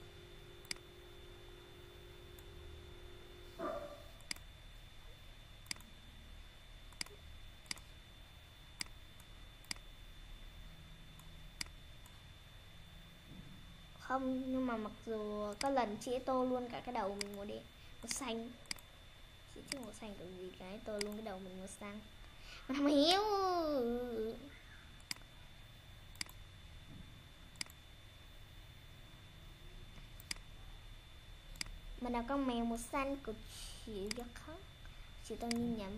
Không, nhưng mà mặc dù có lần chị tô luôn cả cái đầu mình màu đen, màu xanh. Chị chứ màu xanh kiểu gì cái tô luôn cái đầu mình màu xanh. Mà không hiểu. Mình là con mèo màu xanh của chị rất khó. Chị tôi nhìn nhầm.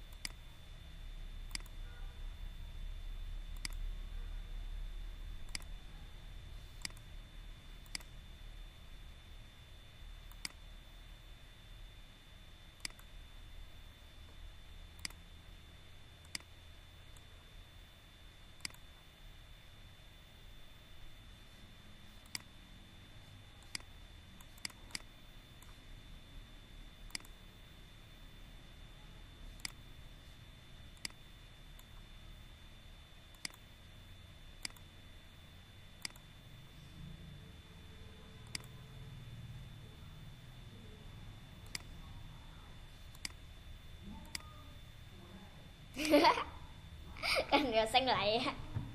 Con mèo xanh lại.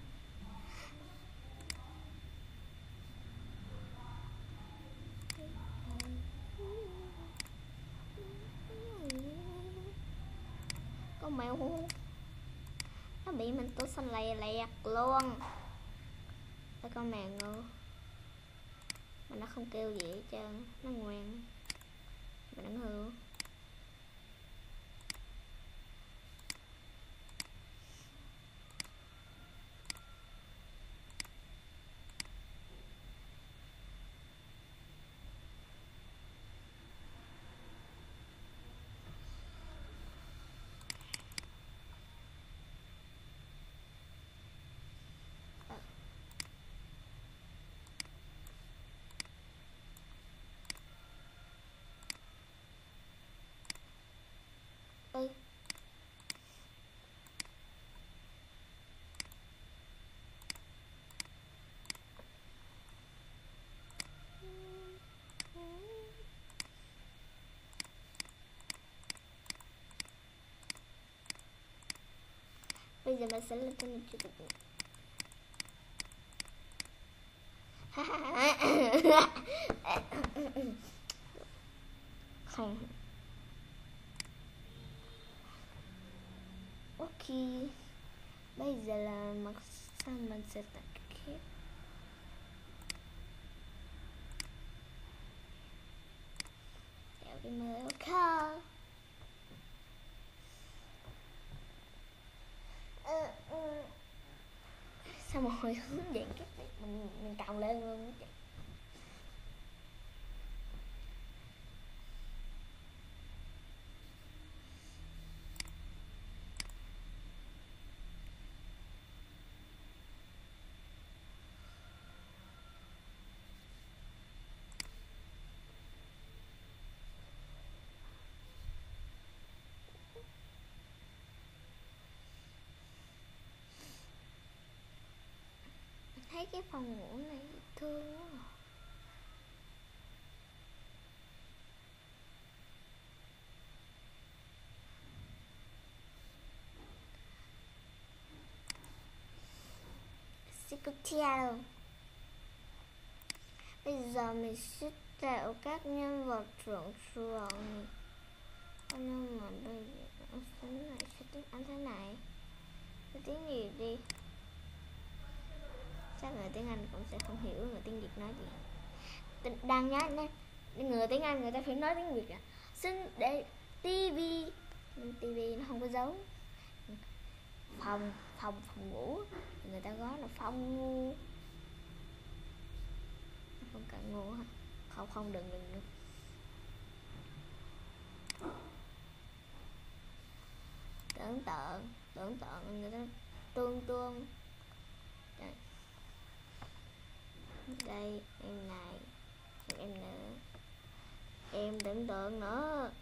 Con mèo nó bị mình tôi xanh lè lẹt luôn. Cái con mèo ngu mà nó không kêu gì hết trơn, nó ngoan mà nó hư. Ừ. Bây giờ mình sẽ lên tên chủ tịch. Không. Ok. Bây giờ là mặc sao mình sẽ tắt cái kéo đi mơ kho. Sao mà hồi hướng dẫn các bạn mình cộng lên luôn. Thấy cái phòng ngủ này thương quá à. Secretary. Bây giờ mình sẽ tạo các nhân vật trưởng này. Nhân vật bây giờ này sẽ tính anh thế này. người tiếng Anh cũng sẽ không hiểu người tiếng Việt nói gì. Đang nhớ nè, người tiếng Anh người ta phải nói tiếng Việt xin để tivi, nhưng tivi nó không có dấu. Phòng ngủ người ta nói là phòng ngu, không cần ngu hả? Không đừng. Tưởng tượng người ta tương đây em này, em nữa, em tưởng tượng nữa.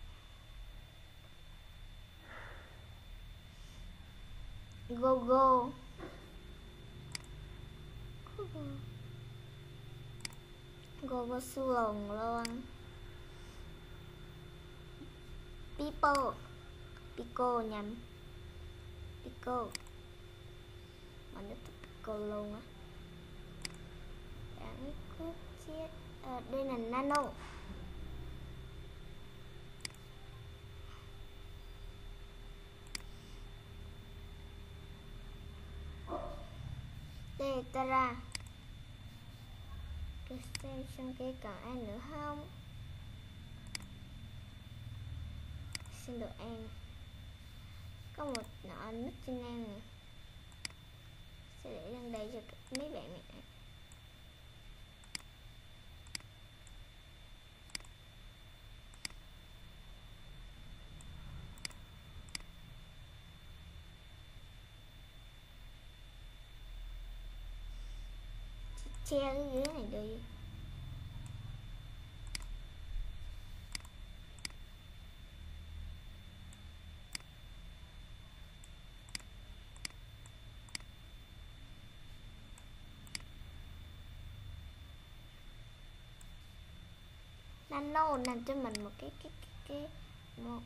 Go xuồng luôn. Pico nhầm, Pico mình đã thích Pico luôn á. Bạn có chết đây là nano. Tetra. Cái xem trong kia còn ai nữa không? Xin được An. Có một nọ nít trên An nè. Sẽ để lên đây cho mấy bạn này. Che cái ghế này đi. Nano làm cho mình một một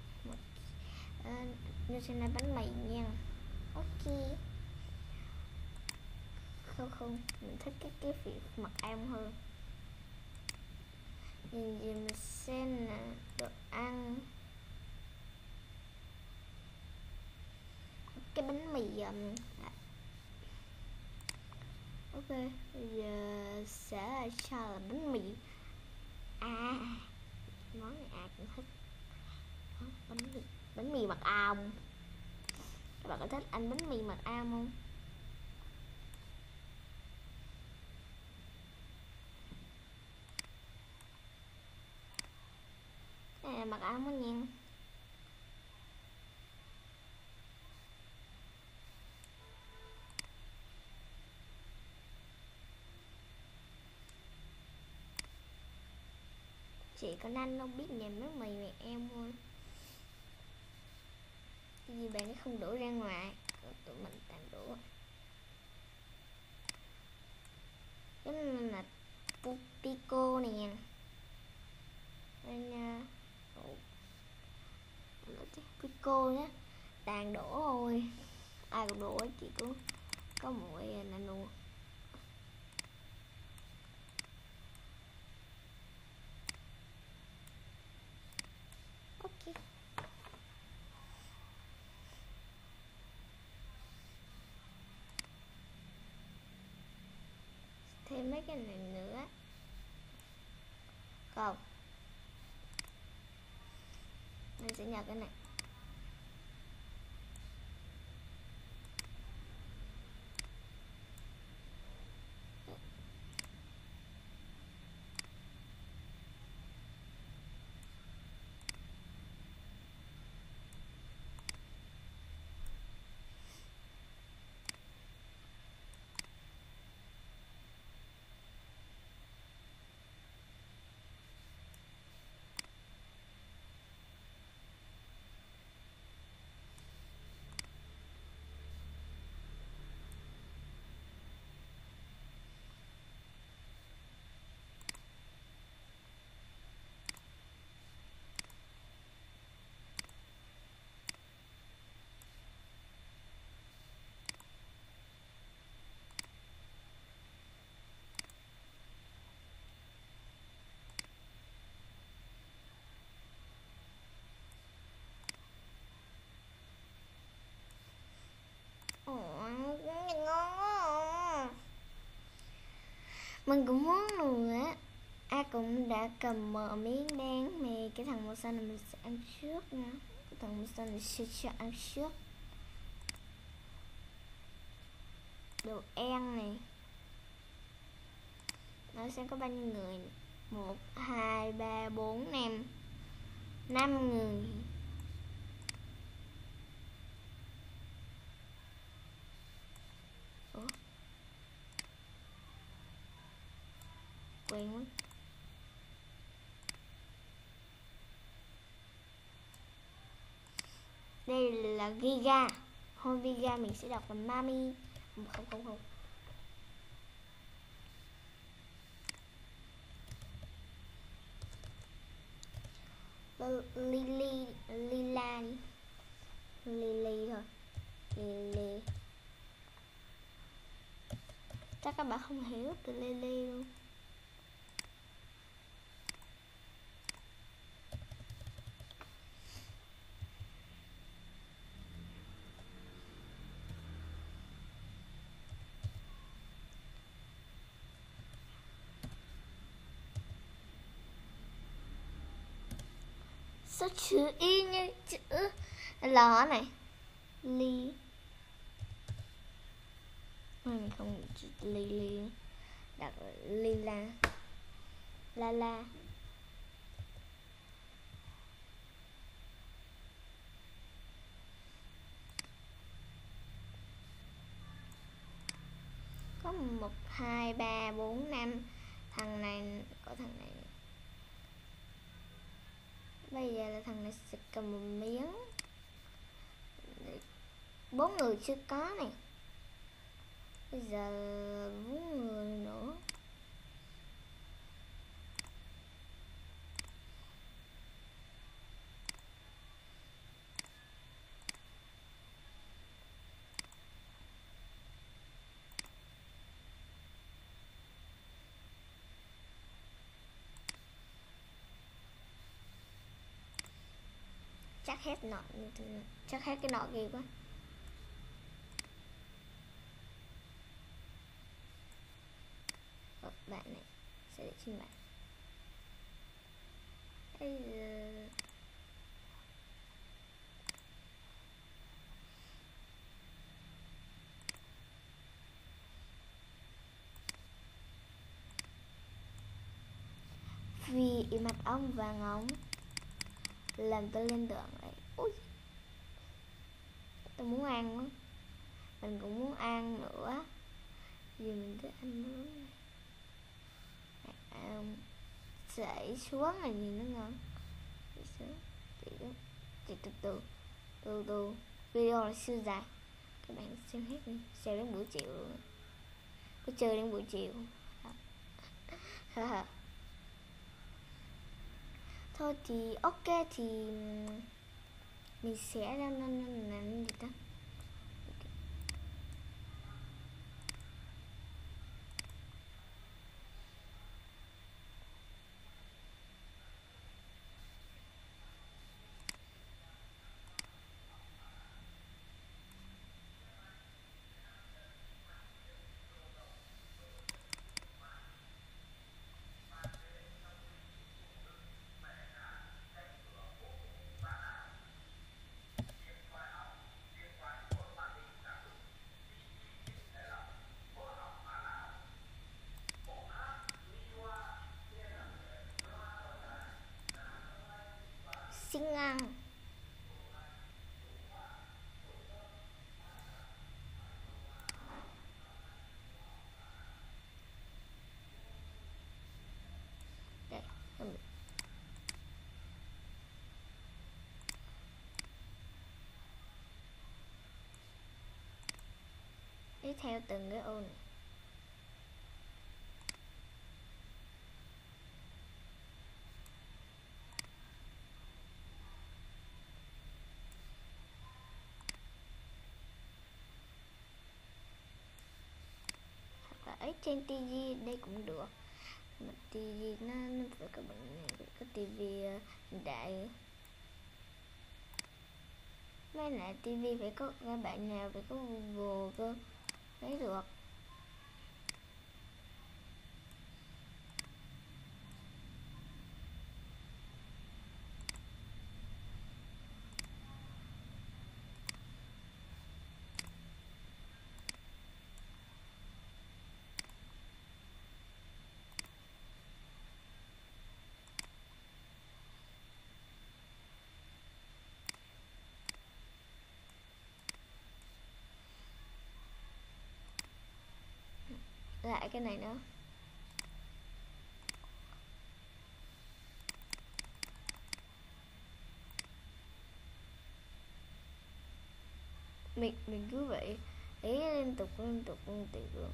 như thế này bánh mì nha. Ok. Không mình thích cái việc mặc em hơn. Nhìn gì mình xem nè, đồ ăn, cái bánh mì ok, bây giờ sẽ cho là bánh mì món này cũng thích. Bánh mì mật ong. Các bạn có thích ăn bánh mì mật ong không? Đây là mật ong đó nha. Chỉ có anh không biết nhầm bánh mì mẹ em thôi. Cái gì bạn ấy không đổ ra ngoài, tụi mình tàn đổ. Cái này là Pico nè. Nên Pico nhé, tàn đổ thôi. Ai cũng đổ, chỉ có mỗi nano. Ok. Thêm mấy cái này nữa. Không. Mình sẽ nhặt cái này. Mình cũng muốn nữa. Cũng đã cầm miếng đen mì. Cái thằng màu xanh này mình sẽ ăn trước nha. Cái thằng màu xanh này sẽ cho ăn trước. Đồ ăn này. Nó sẽ có bao nhiêu người này? 1, 2, 3, 4, 5 5 người. Ủa? Quen quá. Đây là Giga. Hôm Giga mình sẽ đọc là Mami. Không. Lily thôi. Lily. Chắc các bạn không hiểu từ Lily luôn. Sao chữ y như chữ L này? Ly. Mình không chữ ly. Đặt lila. La. Có 1, 2, 3, 4, 5. Thằng này, có thằng này. Bây giờ là thằng này sẽ cầm một miếng. 4 người chưa có này. Bây giờ 4 người nữa. Chắc hết nọ, chắc hết cái nọ kia quá. Bạn này sẽ để trên bạn. Bây giờ vì mặt ông vàng ống làm tôi lên tưởng này. Ui, tôi muốn ăn quá. Mình cũng muốn ăn nữa. Vì mình thích ăn nữa. Chạy xuống là nhìn nó ngon. Chị từ video là siêu dài. Các bạn xem hết đi. Xem đến buổi chiều luôn. Cứ chơi đến buổi chiều. Thôi thì ok thì mình sẽ làm gì ta? Xin ăn. Đây, đi theo từng cái ô này. Ở trên tivi đây cũng được, mà tivi nó phải có bằng này, có tivi hiện đại. Mấy lại tivi phải có các bạn nào phải có Google cơ mới được. cái này nữa. Mình cứ vậy ý liên tục luôn.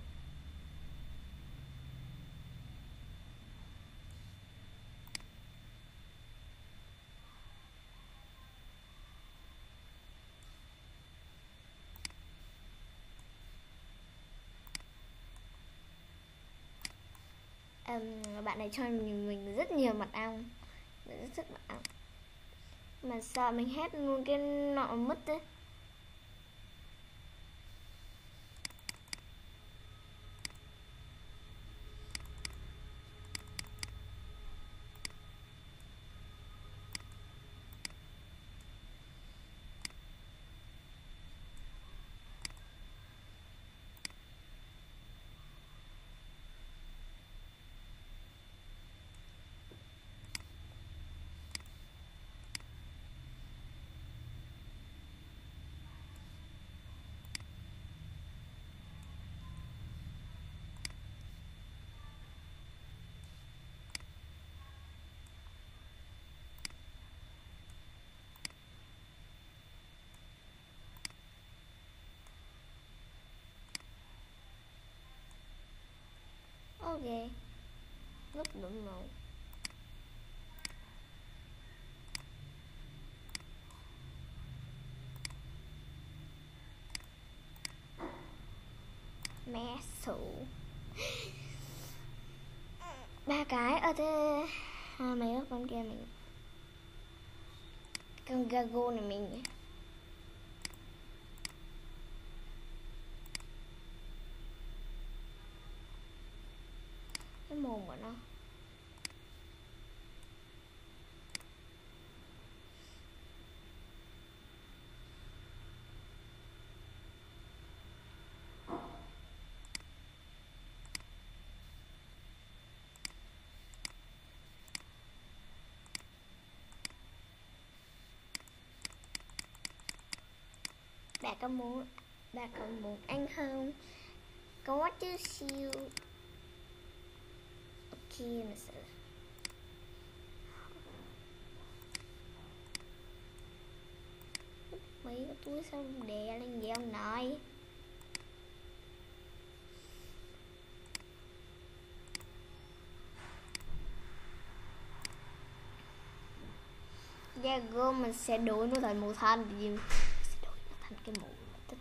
Bạn này cho mình rất nhiều mật ong, rất mật ong, mà sợ mình hết luôn cái nọ mất đấy. Ok, lúc đụng màu. Mẹ sụ 3 cái ở thế. Mấy con kia mình, con gago này mình cái mồm của nó. Bạn có muốn ăn không? Có chứ siêu. Ok mà sợ. Mấy cái túi sao đè lên vậy ông nội? Jago mình sẽ đổi nó thành màu xanh thì gì? Sẽ đổi nó thành cái màu thích.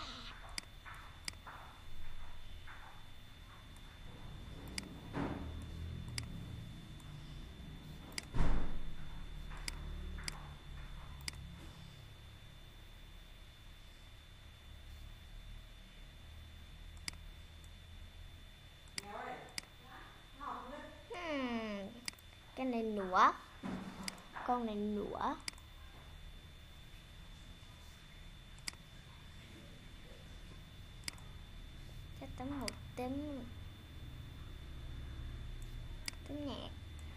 Cái này nữa, con này nữa. Chắc tấm một tấm nhạc.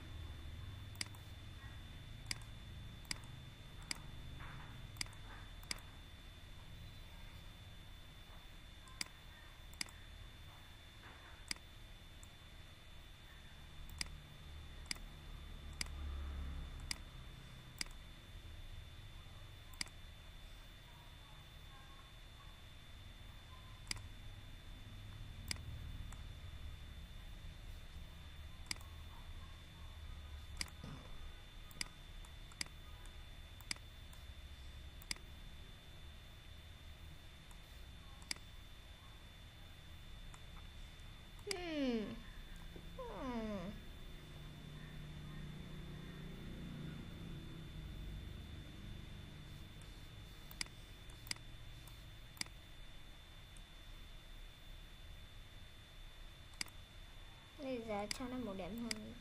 Bây giờ cho nó màu đẹp hơn.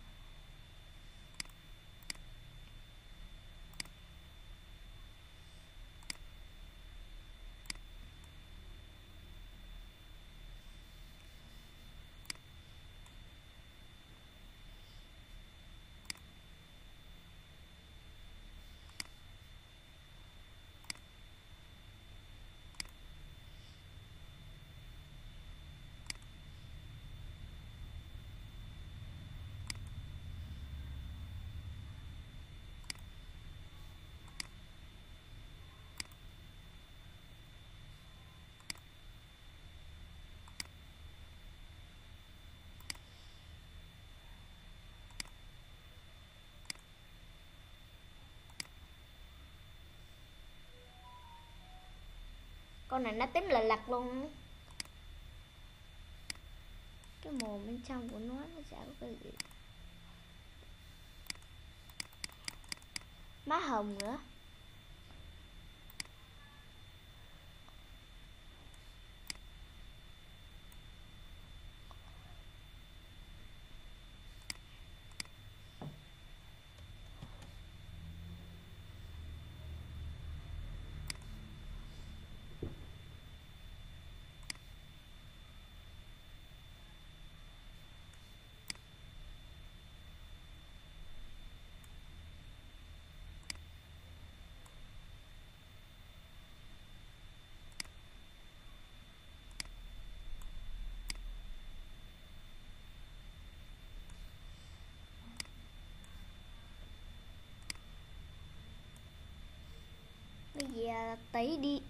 Con này nó tím là lặt luôn. Cái mồm bên trong của nó chả có cái gì. Má hồng nữa. Bây giờ tí đi.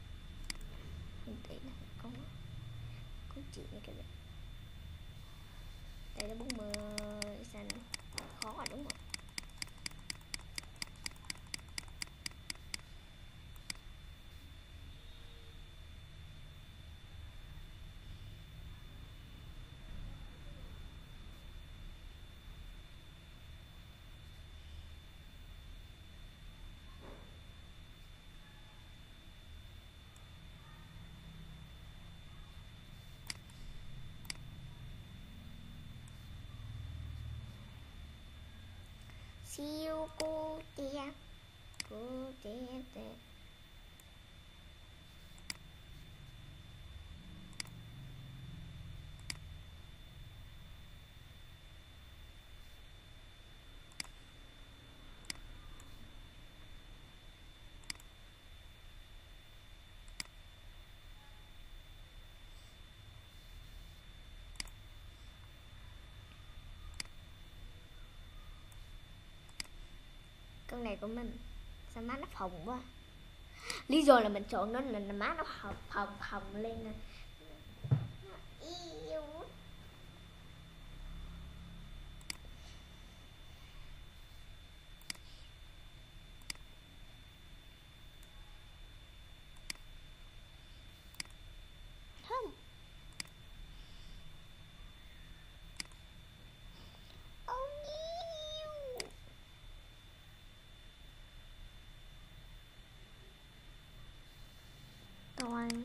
Tí là con chuyện này kìa. Đây là 40 sao nữa. Khó rồi đúng rồi. Siêu cô tia. Cô tia tia. Con này của mình sao má nó phồng quá. Lý do là mình chọn nó là má nó phồng lên nè. Yêu. Không. Toàn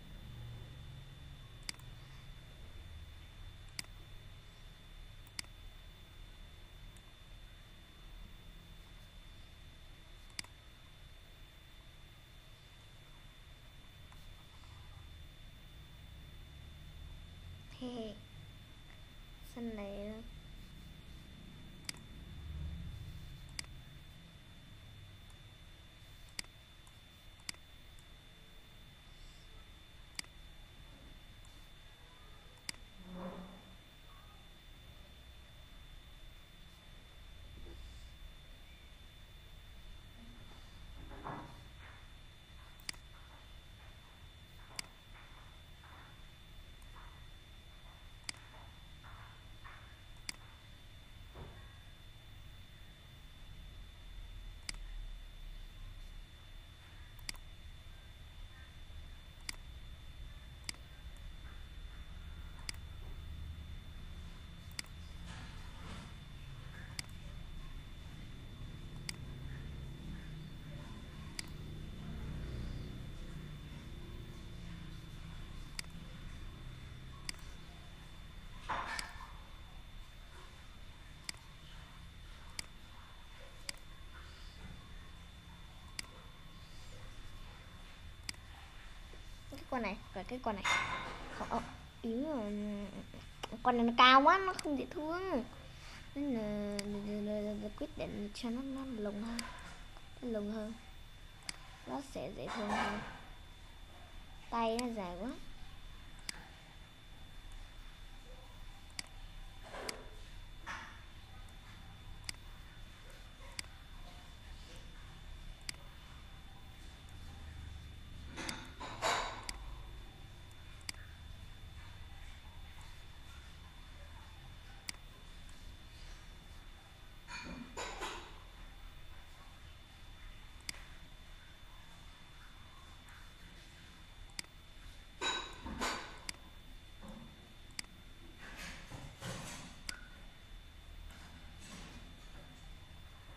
he xanh này con này và cái con này ý là con này nó cao quá, nó không dễ thương nên là quyết định cho nó lùn hơn, nó sẽ dễ thương hơn. Tay nó dài quá.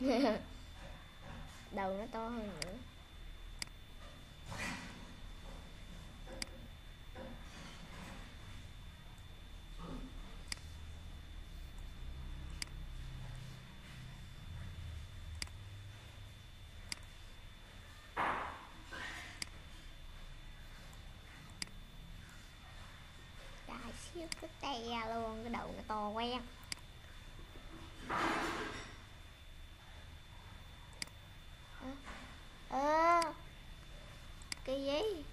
Đầu nó to hơn nữa. Trời, siêu cái te luôn, cái đầu nó to quen. Cái gì?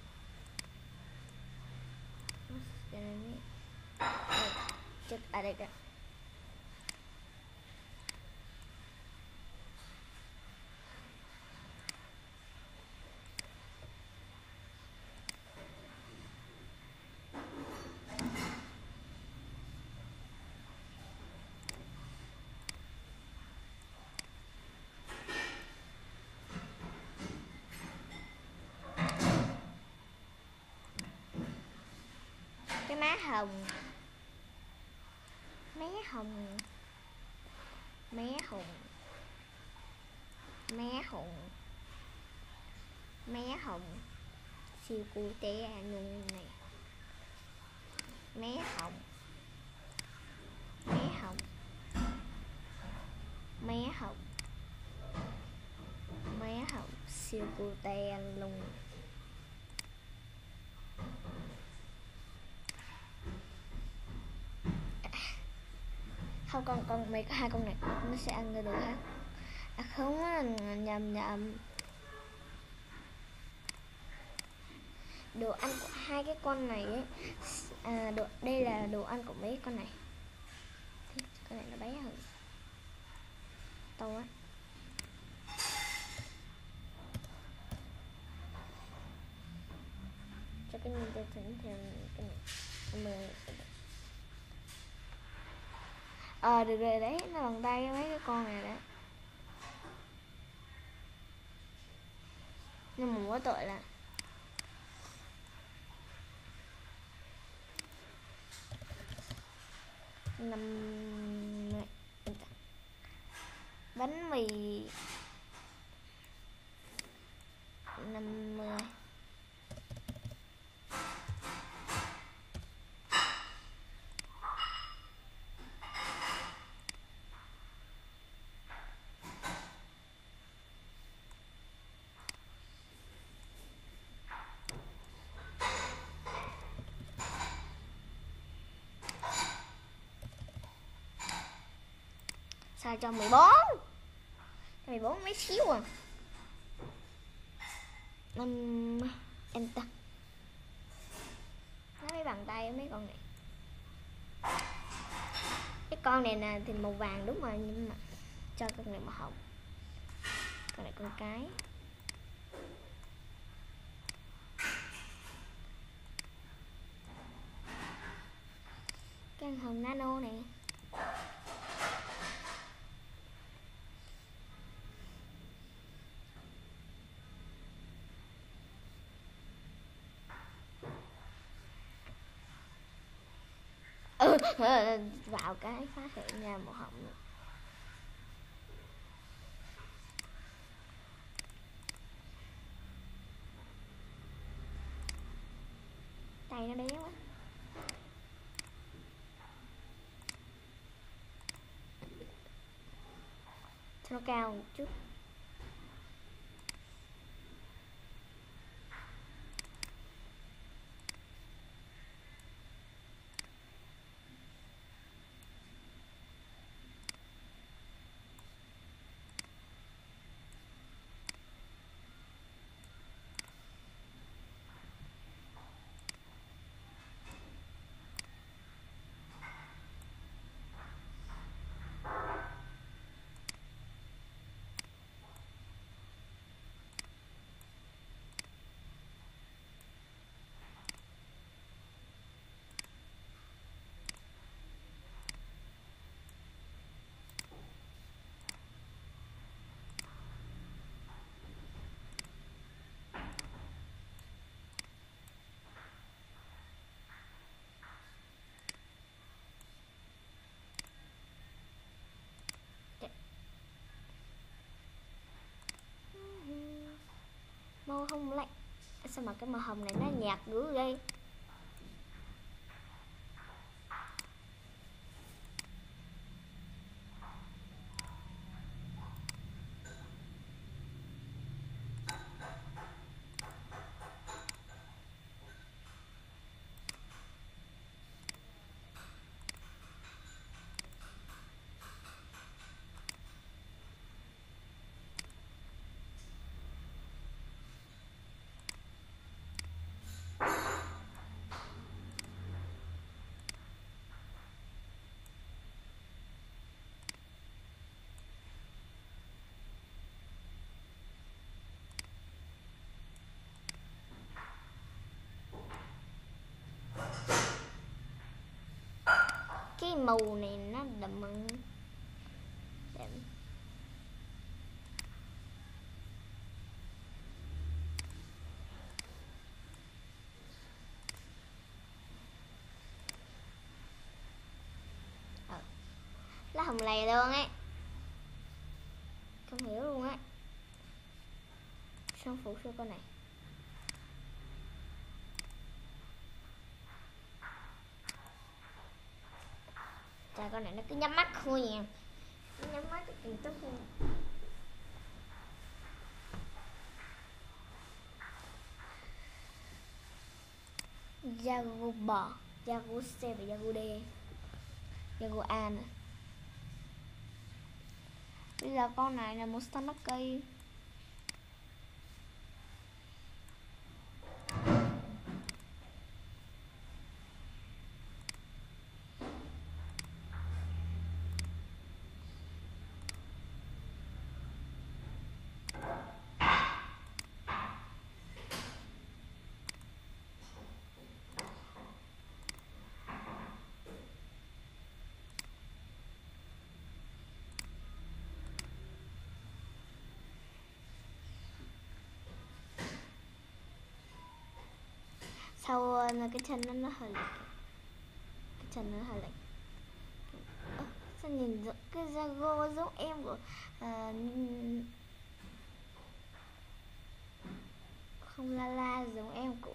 Chết ở đây kìa. Cái má hồng. Mé hồng. Mé hồng. Mé hồng. Mé hồng. Siêu cute luôn này. Mé hồng. Mé hồng. Mé hồng. Mé hồng. Siêu cute luôn. Không, con mấy hai con này nó sẽ ăn được ha. À không, nhầm. Đồ ăn của hai cái con này ấy. Đây là đồ ăn của mấy con này. Con này nó bé hơn. To quá. Cho cái nhìn cho thỉnh theo cái này. Được rồi đấy, nó bằng tay mấy cái con này đấy. Nhưng mà mỗi tội là bánh mì 50. Sao cho 14? 14 mấy xíu à. Enter. Nó mấy bàn tay mấy con này. Cái con này nè thì màu vàng đúng rồi, nhưng mà cho con này màu hồng. Con này con cái. Cái hồng nano này. Vào cái phát hiện ra màu hồng nữa. Tay nó bé quá. Cho nó cao một chút. Không lại. Sao mà cái màu hồng này nó nhạt dữ ghê. Cái màu này nó đậm hơn. Đẹp. Lá hồng lè luôn ấy. Không hiểu luôn á. Sao phụ sao con này. Trời, con này nó cứ nhắm mắt thôi nha. Nó nhắm mắt thì tốt hơn. Jago bò, Jago C và Jago D, Jago A nè. Bây giờ con này là một Star Lucky. Sau là cái chân nó hơi lệch. Cái chân nó hơi lệch. Sao nhìn cái Jago giống em của không la giống em của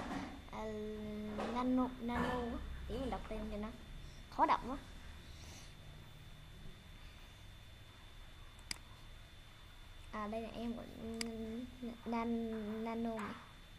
Nano. Tí mình đọc tên cho nó khó đọc quá. Đây là em của Nano này.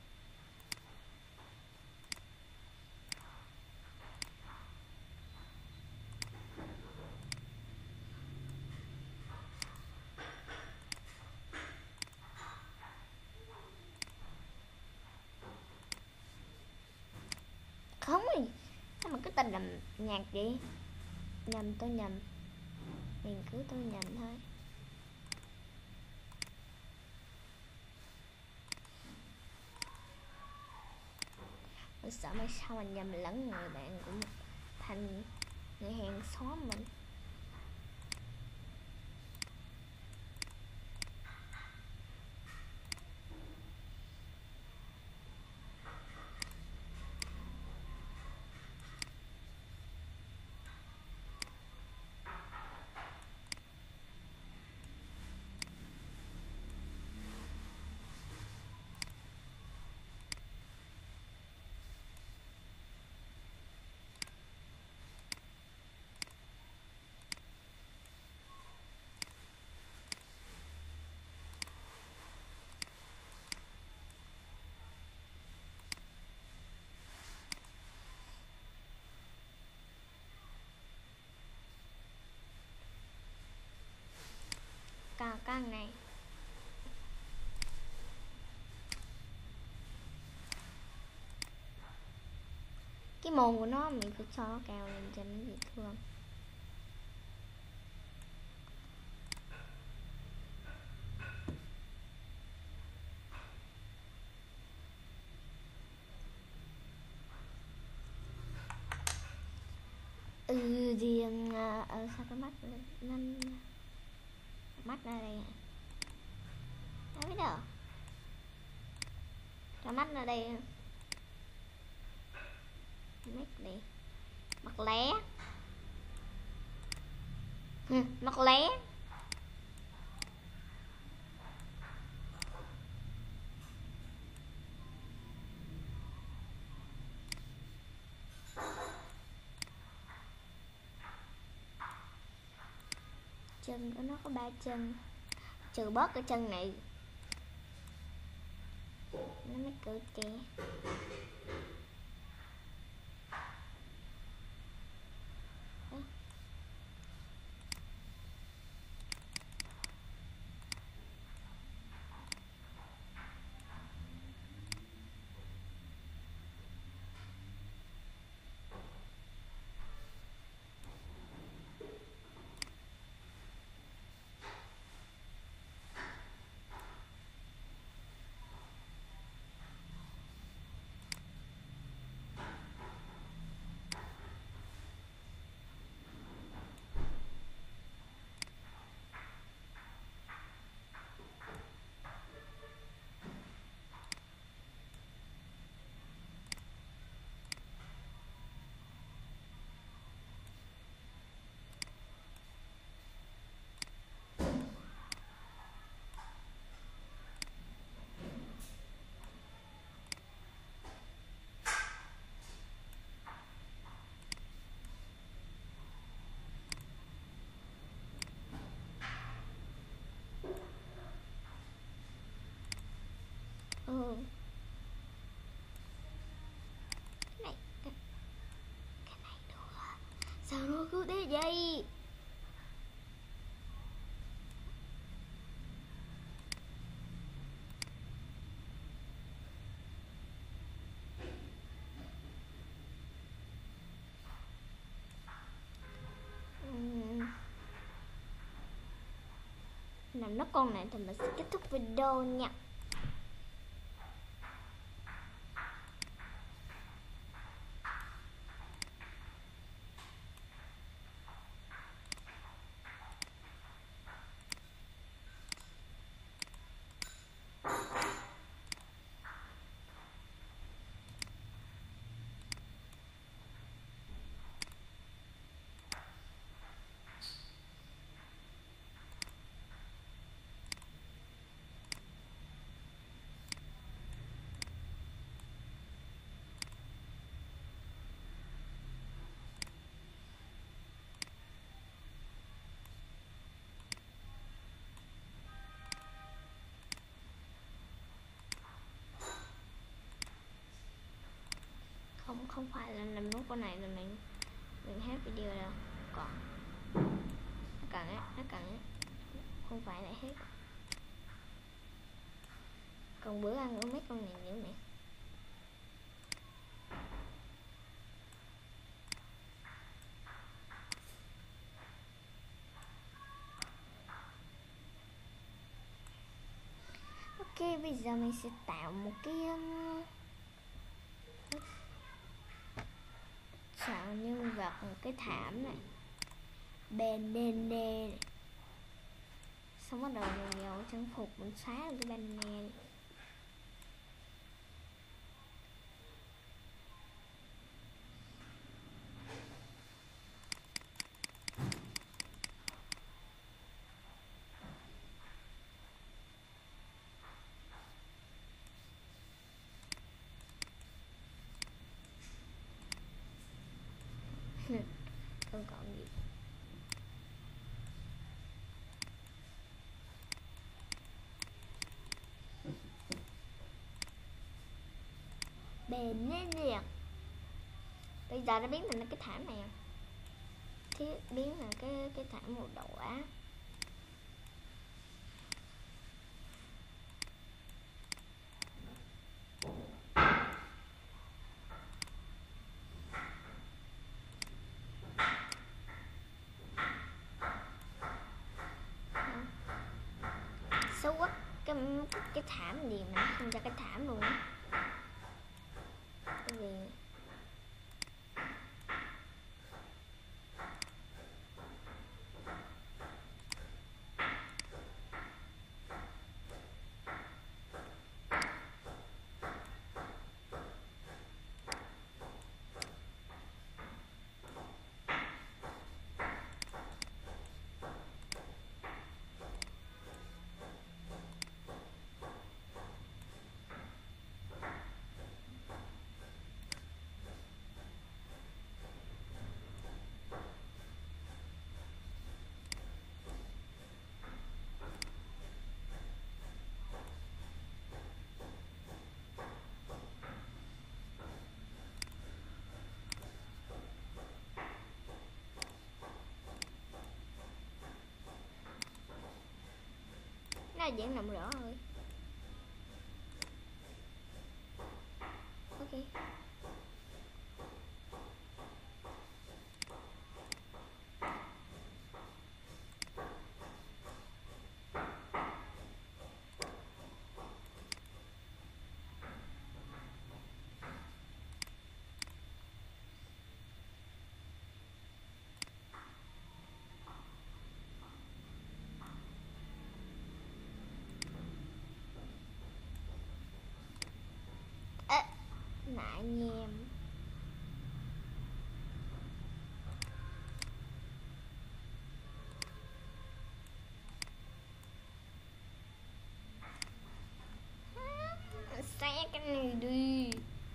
Không rồi. Sao mà cứ tên làm nhạc vậy? Nhầm, tôi nhầm. Mình cứ tôi nhầm thôi. Mình sợ mai sau mình nhầm lẫn người bạn của mình thành người hàng xóm mình. Con này cái mồm của nó mình phải cho nó cao lên cho nó dễ thương. Thì sao cái mắt nên mắt ra đây à? Đâu biết đâu. Cho mắt ra đây. Mắt đi. Mắt lé. Mắt lé. chân của nó có 3 chân, trừ bớt cái chân này nó mới cự trẻ. Ừ. Cái này được à? Sao nó cứ thế vậy? Làm nó con này thì mình sẽ kết thúc video nha. Không phải là làm nốt con này là mình hết video đâu, còn nó cần á, không phải là hết. Còn bữa ăn ở mấy con này nữa nè. Ok, bây giờ mình sẽ tạo một cái chọn nhân vật, một cái thảm này, bandana này. Xong bắt đầu mình vào trang phục, mình xóa được cái bandana này. Không còn gì. Bền lên nè. Bây giờ nó biến thành cái thảm này. Thế biến thành cái thảm màu đỏ. Xấu quá. Cái thảm gì mà không ra cái thảm luôn á. Cái gì? Nó vẫn nằm rõ rồi. Ok. Nạ nhèm. Xé cái này đi.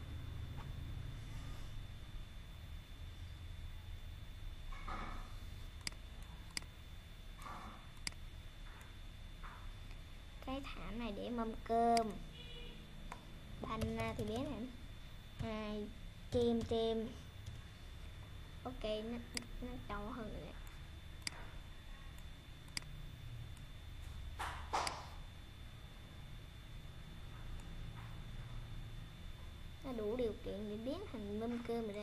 Cái thảm này để mâm cơm. Banh thì bé này. Hai chêm. Ok, nó to hơn rồi. Nó đủ điều kiện để biến thành mâm cơm rồi đây.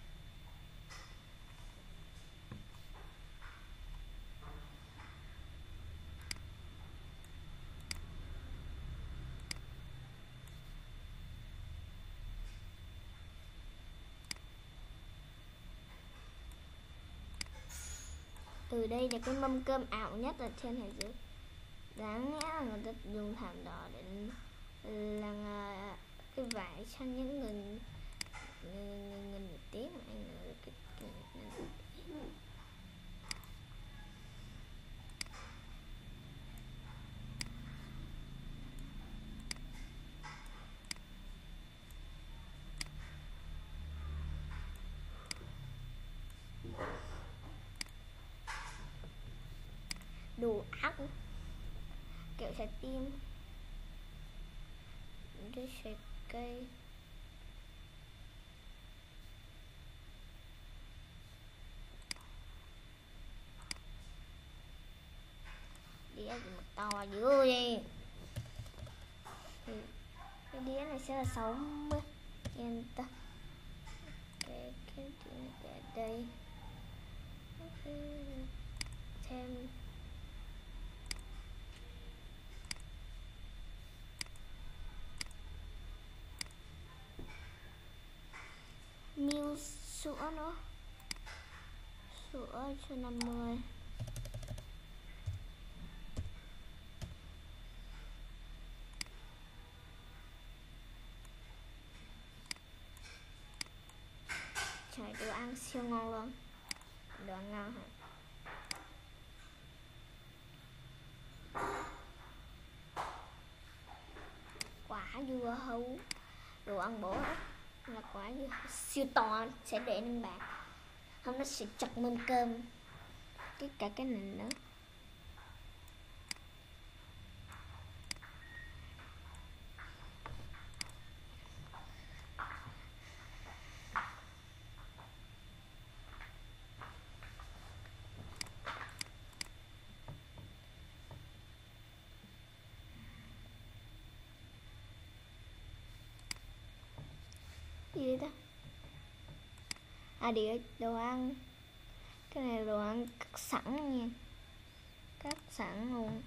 Từ đây là cái mâm cơm ảo nhất ở trên thế giới. Đáng lẽ là người ta dùng thảm đỏ để làm cái vải cho những người nổi tiếng mà anh đồ ác kẹo trái tim, cái trái cây, đĩa gì mà to dữ đi. Cái đĩa này sẽ là 60 enter. Cái đĩa này ở đây. Thêm miêu sữa nữa, sữa cho 50. Trời, đồ ăn siêu ngon luôn. Đồ ăn ngon hả? Quả dưa hấu. Đồ ăn bổ ích là quả dưa hấu siêu to, sẽ để lên bàn. Không nó sẽ chặt mâm cơm. Cả cái này nữa. Gì đó? À, đĩa đồ ăn. Cái này đồ ăn cắt sẵn nha, cắt sẵn luôn.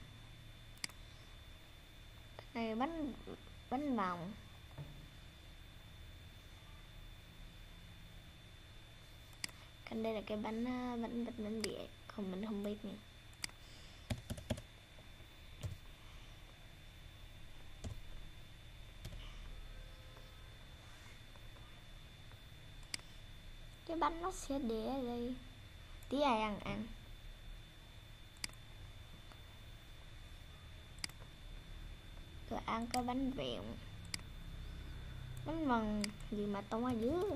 Cái này bánh bòng. Cái đây là cái bánh bịa, không mình không biết nha. Cái bánh nó sẽ để ở đây, tí ai ăn. Rồi ăn cái bánh vẹo, bánh mần gì mà to dữ.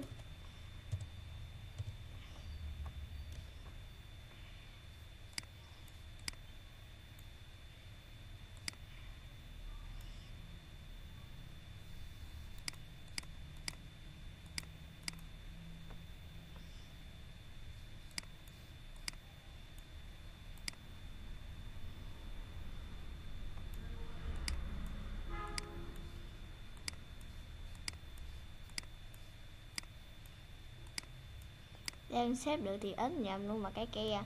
đang xếp được thì ấn nhầm luôn mà cái kia.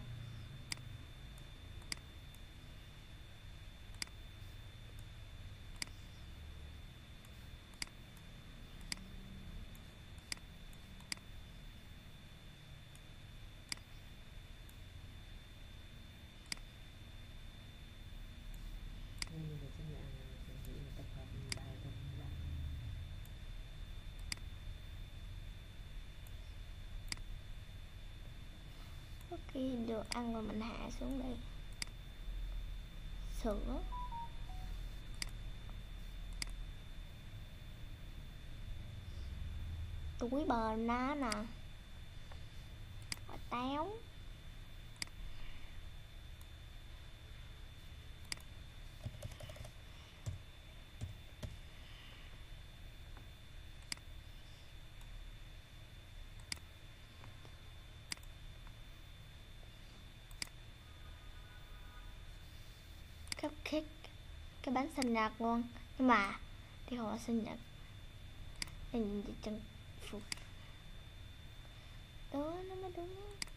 Khi được ăn rồi mình hạ xuống đây. Sữa, túi bờ ná nè, quả táo, cupcake, cái bánh sinh nhật luôn. Nhưng mà thì không phải sinh nhật, nhìn gì chân phục đó nó mới đúng.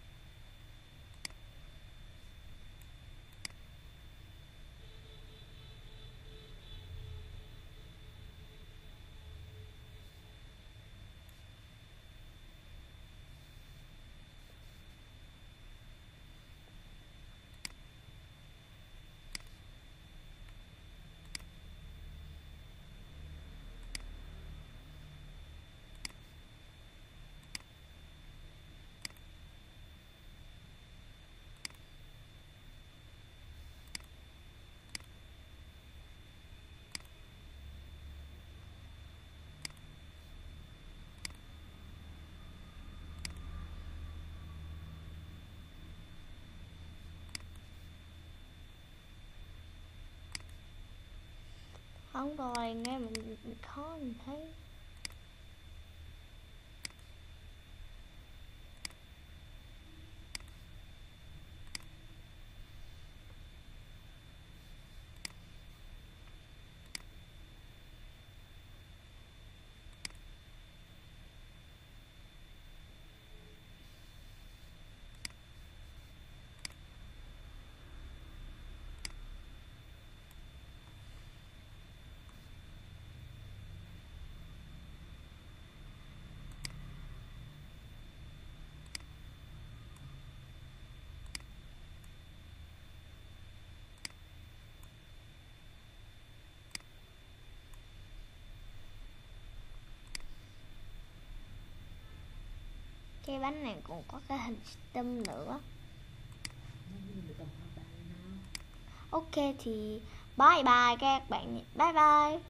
Không rồi nghe mình khó mình thấy. Cái bánh này còn có cái hình stem nữa. Ok thì bye bye các bạn. Bye bye.